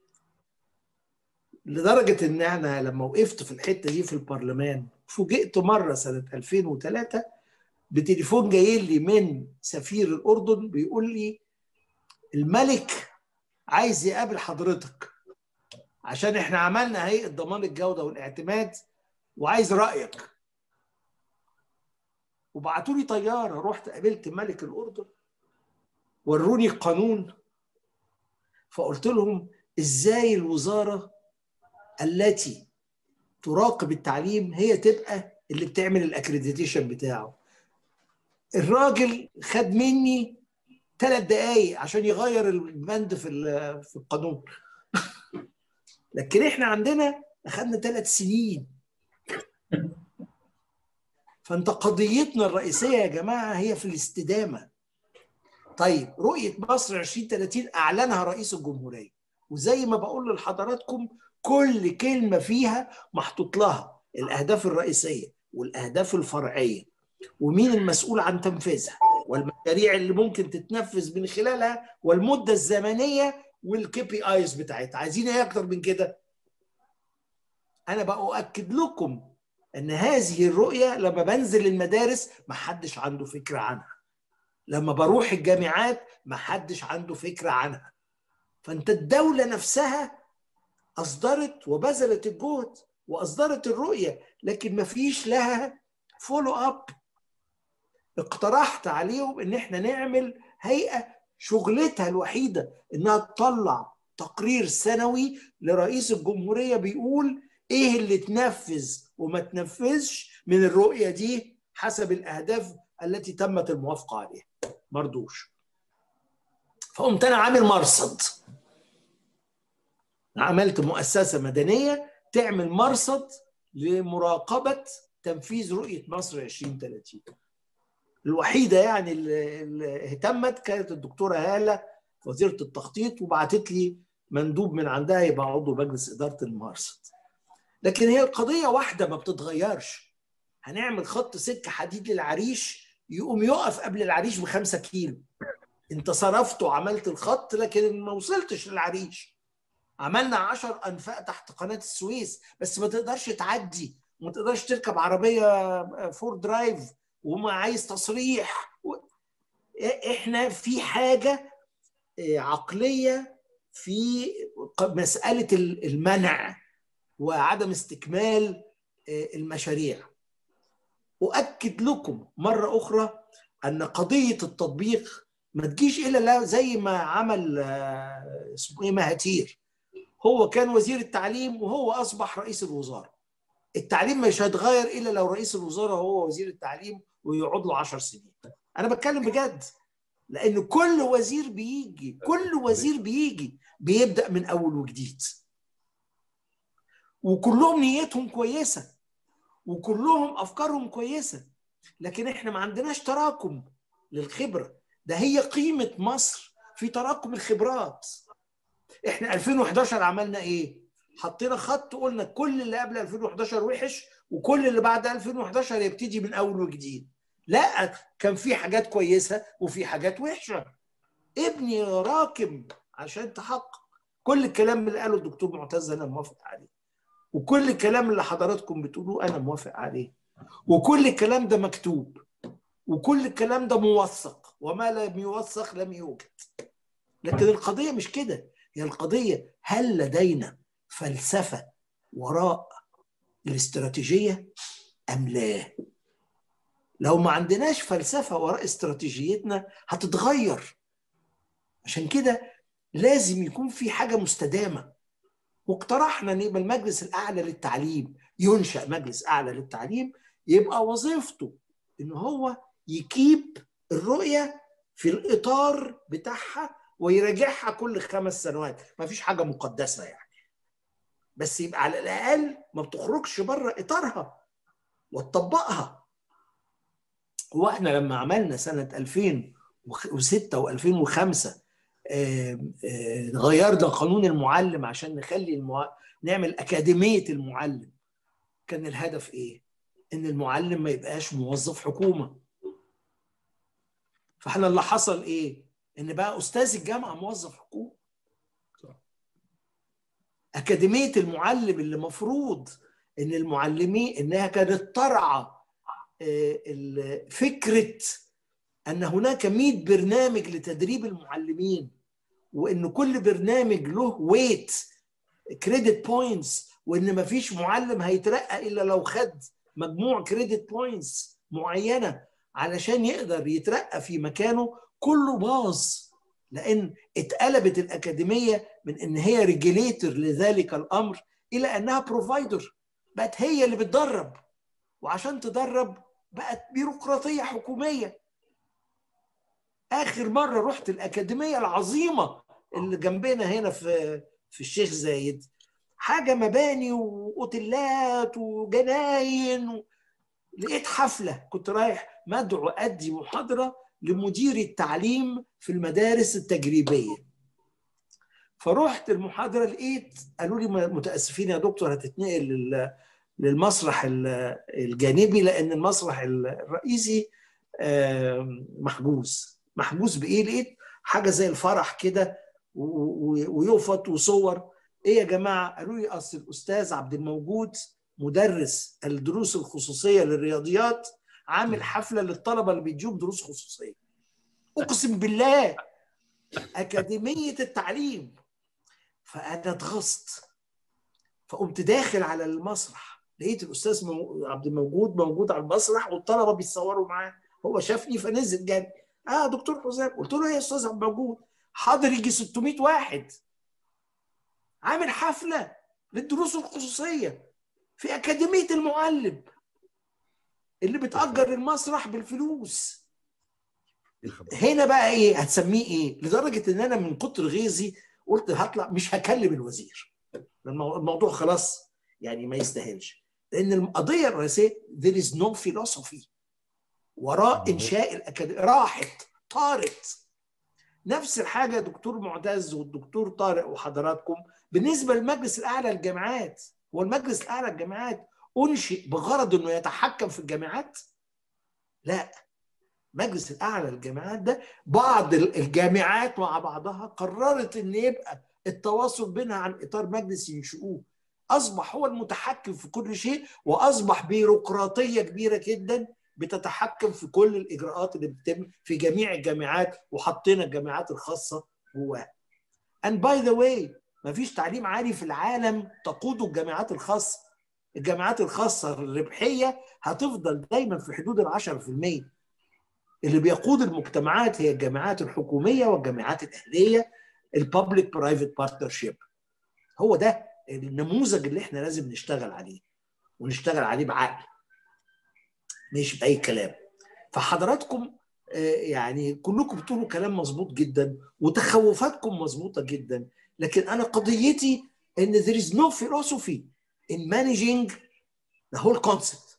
لدرجه ان انا لما وقفت في الحته دي في البرلمان فوجئت مره سنه ألفين وثلاثة بتليفون جاي لي من سفير الاردن بيقول لي الملك عايز يقابل حضرتك عشان احنا عملنا هيئه ضمان الجوده والاعتماد وعايز رايك. وبعتوا لي طياره، رحت قابلت ملك الاردن، وروني القانون، فقلت لهم ازاي الوزاره التي تراقب التعليم هي تبقى اللي بتعمل الاكريديتيشن بتاعه. الراجل خد مني ثلاث دقايق عشان يغير البند في في القانون. لكن احنا عندنا اخذنا ثلاث سنين. فانت قضيتنا الرئيسيه يا جماعه هي في الاستدامه. طيب رؤيه مصر عشرين ثلاثين اعلنها رئيس الجمهوريه، وزي ما بقول لحضراتكم كل كلمه فيها محطوط لها الاهداف الرئيسيه والاهداف الفرعيه ومين المسؤول عن تنفيذها والمشاريع اللي ممكن تتنفذ من خلالها والمده الزمنيه والكي بي ايز بتاعتها. عايزين ايه اكتر من كده؟ انا بقى اؤكد لكم ان هذه الرؤيه لما بنزل المدارس ما حدش عنده فكره عنها، لما بروح الجامعات ما حدش عنده فكره عنها. فانت الدوله نفسها اصدرت وبذلت الجهد واصدرت الرؤيه، لكن ما فيش لها فولو اب. اقترحت عليهم ان احنا نعمل هيئه شغلتها الوحيده انها تطلع تقرير سنوي لرئيس الجمهوريه بيقول ايه اللي تنفذ وما تنفذش من الرؤيه دي حسب الاهداف التي تمت الموافقه عليها. مردوش. فقمت انا عامل مرصد، عملت مؤسسه مدنيه تعمل مرصد لمراقبه تنفيذ رؤيه مصر عشرين ثلاثين. الوحيده يعني اللي اهتمت كانت الدكتوره هاله وزيره التخطيط، وبعتت لي مندوب من عندها يبقى عضو مجلس اداره المرصد. لكن هي القضيه واحده ما بتتغيرش. هنعمل خط سكه حديد للعريش يقوم يقف قبل العريش بخمسة كيلو. انت صرفت وعملت الخط لكن ما وصلتش للعريش. عملنا عشر انفاق تحت قناه السويس بس ما تقدرش تعدي، وما تقدرش تركب عربيه فور درايف وما عايز تصريح. احنا في حاجه عقليه في مساله المنع وعدم استكمال المشاريع. أؤكد لكم مرة أخرى أن قضية التطبيق ما تجيش إلا زي ما عمل اسمه إيه مهاتير. هو كان وزير التعليم وهو أصبح رئيس الوزراء. التعليم مش هيتغير إلا لو رئيس الوزراء هو وزير التعليم ويقعد له عشر سنين. أنا بتكلم بجد، لأن كل وزير بيجي كل وزير بيجي بيبدأ من أول وجديد، وكلهم نيتهم كويسة وكلهم أفكارهم كويسة، لكن إحنا ما عندناش تراكم للخبرة. ده هي قيمة مصر في تراكم الخبرات. إحنا ألفين وإحداشر عملنا إيه؟ حطينا خط قلنا كل اللي قبل ألفين وإحداشر وحش وكل اللي بعد ألفين وإحداشر يبتدي من أول وجديد. لا، كان في حاجات كويسة وفي حاجات وحشة. ابني راكم عشان تحقق. كل الكلام اللي قاله الدكتور معتز أنا موافق عليه، وكل الكلام اللي حضراتكم بتقولوه أنا موافق عليه، وكل الكلام ده مكتوب، وكل الكلام ده موثق، وما لم يوثق لم يوجد. لكن القضية مش كده. هي القضية هل لدينا فلسفة وراء الاستراتيجية أم لا؟ لو ما عندناش فلسفة وراء استراتيجيتنا هتتغير. عشان كده لازم يكون في حاجة مستدامة. واقترحنا ان يبقى المجلس الاعلى للتعليم، ينشأ مجلس اعلى للتعليم يبقى وظيفته ان هو يكيب الرؤية في الاطار بتاعها ويراجعها كل خمس سنوات. ما فيش حاجة مقدسة يعني، بس يبقى على الاقل ما بتخرجش بره اطارها وتطبقها. واحنا لما عملنا سنة ألفين وستة وألفين وخمسة غيرنا قانون المعلم عشان نخلي المع... نعمل أكاديمية المعلم. كان الهدف إيه؟ إن المعلم ما يبقاش موظف حكومة. فإحنا اللي حصل إيه؟ إن بقى أستاذ الجامعة موظف حكومة. أكاديمية المعلم اللي مفروض إن المعلمين إنها كانت ترعى فكرة أن هناك مئة برنامج لتدريب المعلمين، وإن كل برنامج له ويت كريدت بوينتس، وإن ما فيش معلم هيترقى إلا لو خد مجموع كريدت بوينتس معينة علشان يقدر يترقى في مكانه. كله باظ لأن اتقلبت الأكاديمية من إن هي ريجيليتر لذلك الأمر إلى أنها بروفايدر. بقت هي اللي بتدرب، وعشان تدرب بقت بيروقراطية حكومية. آخر مرة رحت الأكاديمية العظيمة اللي جنبنا هنا في في الشيخ زايد، حاجة مباني وأوتيلات وجناين و... لقيت حفلة. كنت رايح مدعو أدي محاضرة لمدير التعليم في المدارس التجريبية. فرحت المحاضرة لقيت قالوا لي متأسفين يا دكتور هتتنقل للمسرح الجانبي لأن المسرح الرئيسي محجوز. محجوز بإيه؟ لقيت حاجة زي الفرح كده ويوفط وصور. إيه يا جماعة؟ قالوا لي أصل الأستاذ عبد الموجود مدرس الدروس الخصوصيه للرياضيات عامل حفله للطلبه اللي بيديهم دروس خصوصيه. اقسم بالله اكاديميه التعليم. فانا اتغصت، فقمت داخل على المسرح، لقيت الاستاذ عبد الموجود موجود على المسرح والطلبه بيتصوروا معاه. هو شافني فنزل جنبي، اه دكتور حسام. قلت له ايه يا استاذ عبد الموجود؟ حاضر يجي ستمائة واحد عامل حفله للدروس الخصوصيه في اكاديميه المعلم اللي بتأجر المسرح بالفلوس. هنا بقى ايه هتسميه ايه؟ لدرجه ان انا من كتر غيظي قلت هطلع مش هكلم الوزير، الموضوع خلاص يعني ما يستاهلش. لان القضيه الرئيسيه there is no philosophy وراء انشاء الاكاديميه، راحت طارت. نفس الحاجه يا دكتور معتز والدكتور طارق وحضراتكم بالنسبه للمجلس الاعلى للجامعات. هو المجلس الاعلى للجامعات انشئ بغرض انه يتحكم في الجامعات؟ لا، مجلس الاعلى للجامعات ده بعض الجامعات مع بعضها قررت ان يبقى التواصل بينها عن اطار مجلس ينشئوه. اصبح هو المتحكم في كل شيء، واصبح بيروقراطيه كبيره جدا بتتحكم في كل الاجراءات اللي بتتم في جميع الجامعات، وحطينا الجامعات الخاصه جواها. and by the way مفيش تعليم عالي في العالم تقوده الجامعات الخاصه. الجامعات الخاصه الربحيه هتفضل دايما في حدود العشرة في المية. اللي بيقود المجتمعات هي الجامعات الحكوميه والجامعات الاهليه، البابليك برايفت بارتنرشيب. هو ده النموذج اللي احنا لازم نشتغل عليه، ونشتغل عليه بعقل مش باي كلام. فحضراتكم يعني كلكم بتقولوا كلام مظبوط جدا وتخوفاتكم مظبوطه جدا، لكن انا قضيتي ان there is no philosophy in managing the whole concept.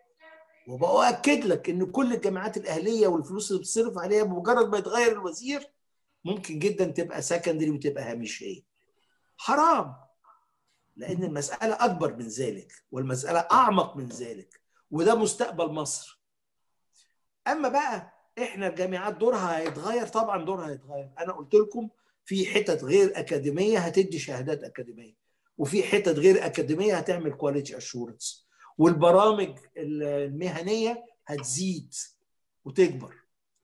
وبأكد لك ان كل الجامعات الاهليه والفلوس اللي بتصرف عليها بمجرد ما يتغير الوزير ممكن جدا تبقى سكندري وتبقى هامشيه. حرام، لان المساله اكبر من ذلك والمساله اعمق من ذلك، وده مستقبل مصر. اما بقى احنا الجامعات دورها هيتغير، طبعا دورها هيتغير. انا قلت لكم في حتت غير اكاديميه هتدي شهادات اكاديميه، وفي حتت غير اكاديميه هتعمل كواليتي اشورنس، والبرامج المهنيه هتزيد وتكبر.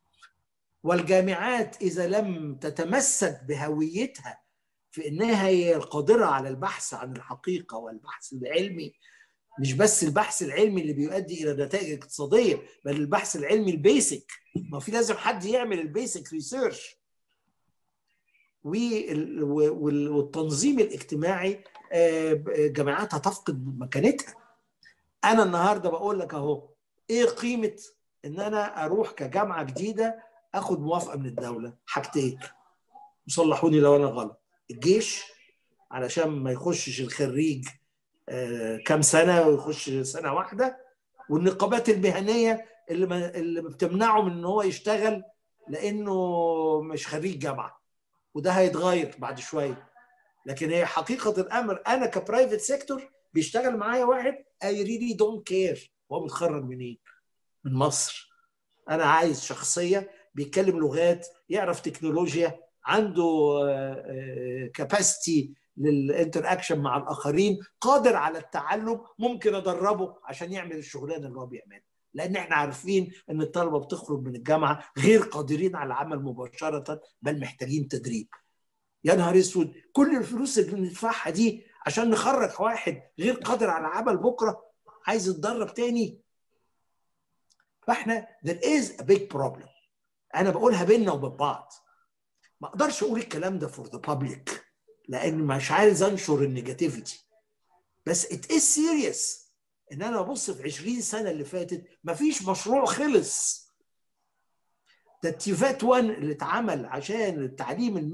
والجامعات اذا لم تتمسك بهويتها في انها هي القادره على البحث عن الحقيقه والبحث العلمي، مش بس البحث العلمي اللي بيؤدي الى نتائج اقتصاديه، بل البحث العلمي البيسك. ما في لازم حد يعمل البيسك ريسيرش. والتنظيم الاجتماعي جامعات هتفقد مكانتها. انا النهارده بقول لك اهو ايه قيمه ان انا اروح كجامعه جديده اخد موافقه من الدوله؟ حاجتين، وصلحوني لو انا غلط. الجيش علشان ما يخشش الخريج كام سنه ويخش سنه واحده، والنقابات المهنيه اللي ما اللي بتمنعه من ان هو يشتغل لانه مش خريج جامعه، وده هيتغير بعد شويه. لكن هي حقيقه الامر انا كبرايفت سيكتور بيشتغل معايا واحد I really don't care هو متخرج منين؟ من مصر. انا عايز شخصيه بيتكلم لغات، يعرف تكنولوجيا، عنده كاباسيتي للانتر اكشن مع الاخرين، قادر على التعلم، ممكن ادربه عشان يعمل الشغلانه اللي هو بيعملها. لان احنا عارفين ان الطلبه بتخرج من الجامعه غير قادرين على العمل مباشره، بل محتاجين تدريب. يا نهار اسود، كل الفلوس اللي بندفعها دي عشان نخرج واحد غير قادر على العمل بكره عايز يتدرب تاني. فاحنا there is a big problem. انا بقولها بيننا وبين بعض، ما اقدرش اقول الكلام ده for the public لان مش عايز انشر النيجاتيفيتي، بس it is serious. ان انا ببص في عشرين سنه اللي فاتت مفيش مشروع خلص. ده تيفات واحد اللي اتعمل عشان التعليم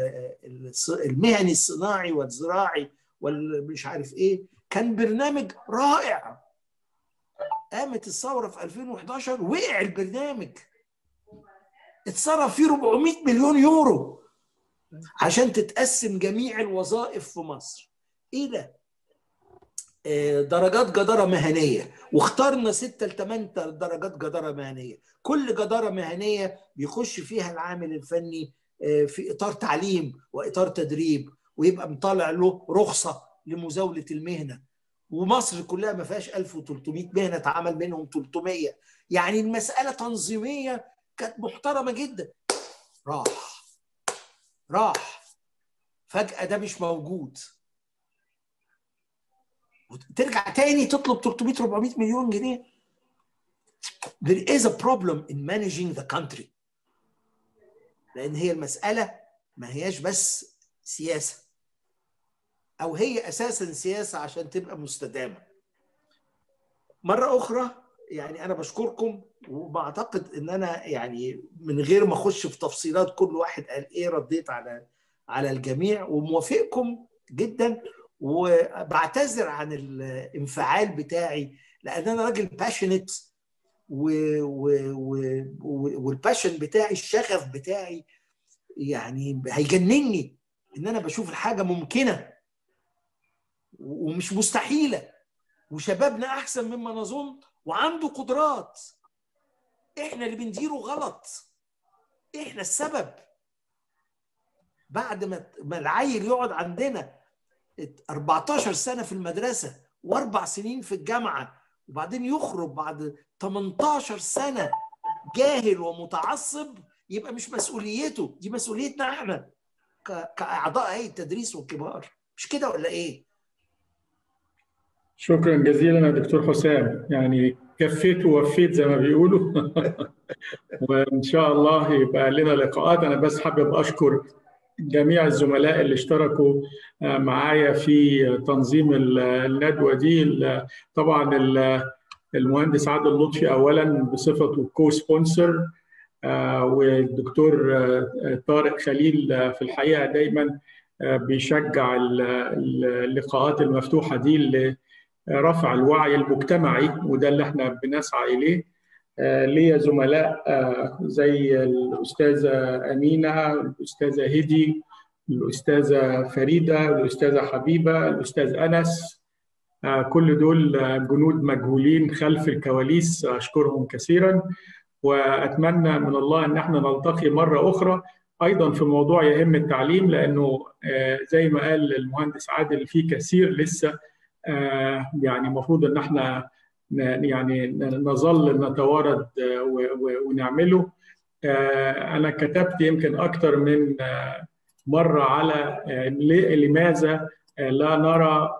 المهني الصناعي والزراعي والمش عارف ايه، كان برنامج رائع. قامت الثوره في ألفين وإحداشر وقع البرنامج، اتصرف فيه أربعمائة مليون يورو عشان تتقسم جميع الوظائف في مصر الى درجات جداره مهنيه، واخترنا ستة لثمان درجات جداره مهنيه. كل جداره مهنيه بيخش فيها العامل الفني في اطار تعليم واطار تدريب، ويبقى مطلع له رخصه لمزاوله المهنه، ومصر كلها ما فيهاش ألف وثلاثمائة مهنه اتعمل منهم ثلاثمائة، يعني المساله تنظيميه كانت محترمه جدا. راح راح فجاه ده مش موجود، وترجع تاني تطلب ثلاثمائة أربعمائة مليون جنيه. There is a problem in managing the country. لأن هي المسألة ما هياش بس سياسة، أو هي أساساً سياسة عشان تبقى مستدامة. مرة أخرى يعني أنا بشكركم، وبعتقد إن أنا يعني من غير ما أخش في تفصيلات كل واحد قال إيه رديت على على الجميع، وموافقكم جداً، وبعتذر عن الانفعال بتاعي لأن أنا راجل باشنت، والباشن بتاعي الشغف بتاعي يعني هيجنني ان انا بشوف الحاجه ممكنه ومش مستحيله، وشبابنا احسن مما نظن وعنده قدرات. احنا اللي بنديره غلط، احنا السبب. بعد ما ما العيل يقعد عندنا أربعتاشر سنه في المدرسه واربع سنين في الجامعه، وبعدين يخرج بعد تمنتاشر سنه جاهل ومتعصب، يبقى مش مسؤوليته، دي مسؤوليتنا احنا كاعضاء هيئه التدريس والكبار. مش كده ولا ايه؟ شكرا جزيلا يا دكتور حسام، يعني كفيت ووفيت زي ما بيقولوا. وان شاء الله يبقى لنا لقاءات. انا بس حابب اشكر جميع الزملاء اللي اشتركوا معايا في تنظيم الندوه دي. طبعا المهندس عادل لطفي اولا بصفته كو سبونسر، والدكتور طارق خليل في الحقيقه دايما بيشجع اللقاءات المفتوحه دي لرفع الوعي المجتمعي، وده اللي احنا بنسعى اليه. ليا زملاء زي الاستاذه امينه، الاستاذه هدي، الاستاذه فريده، الاستاذه حبيبه، الاستاذ انس، كل دول جنود مجهولين خلف الكواليس، اشكرهم كثيرا. واتمنى من الله ان احنا نلتقي مره اخرى ايضا في موضوع يهم التعليم، لانه زي ما قال المهندس عادل في كثير لسه يعني المفروض ان احنا يعني نظل نتوارد ونعمله. انا كتبت يمكن اكثر من مره على لماذا لا نرى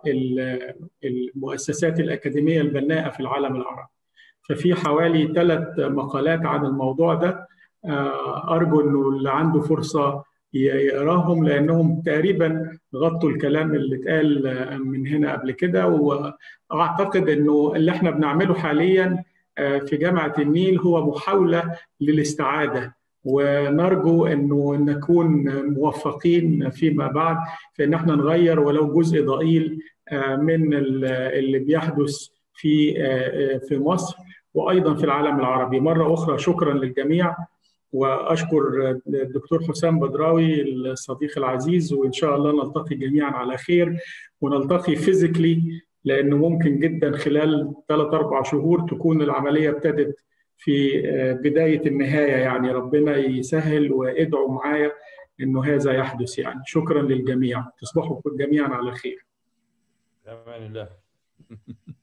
المؤسسات الأكاديمية البناءة في العالم العربي. ففي حوالي ثلاث مقالات عن الموضوع ده، أرجو أنه اللي عنده فرصة يقراهم، لأنهم تقريبا غطوا الكلام اللي اتقال من هنا قبل كده. وأعتقد أنه اللي احنا بنعمله حاليا في جامعة النيل هو محاولة للاستعادة، ونرجو أنه نكون موفقين فيما بعد في أن احنا نغير ولو جزء ضئيل من اللي بيحدث في في مصر وأيضا في العالم العربي. مرة أخرى شكرا للجميع، وأشكر الدكتور حسام بدراوي الصديق العزيز، وإن شاء الله نلتقي جميعا على خير، ونلتقي فيزيكلي، لأنه ممكن جدا خلال ثلاث أربع شهور تكون العملية ابتدت في بداية النهاية. يعني ربنا يسهل، وادعوا معايا إنه هذا يحدث. يعني شكرا للجميع، تصبحوا جميعا على خير. أمان الله.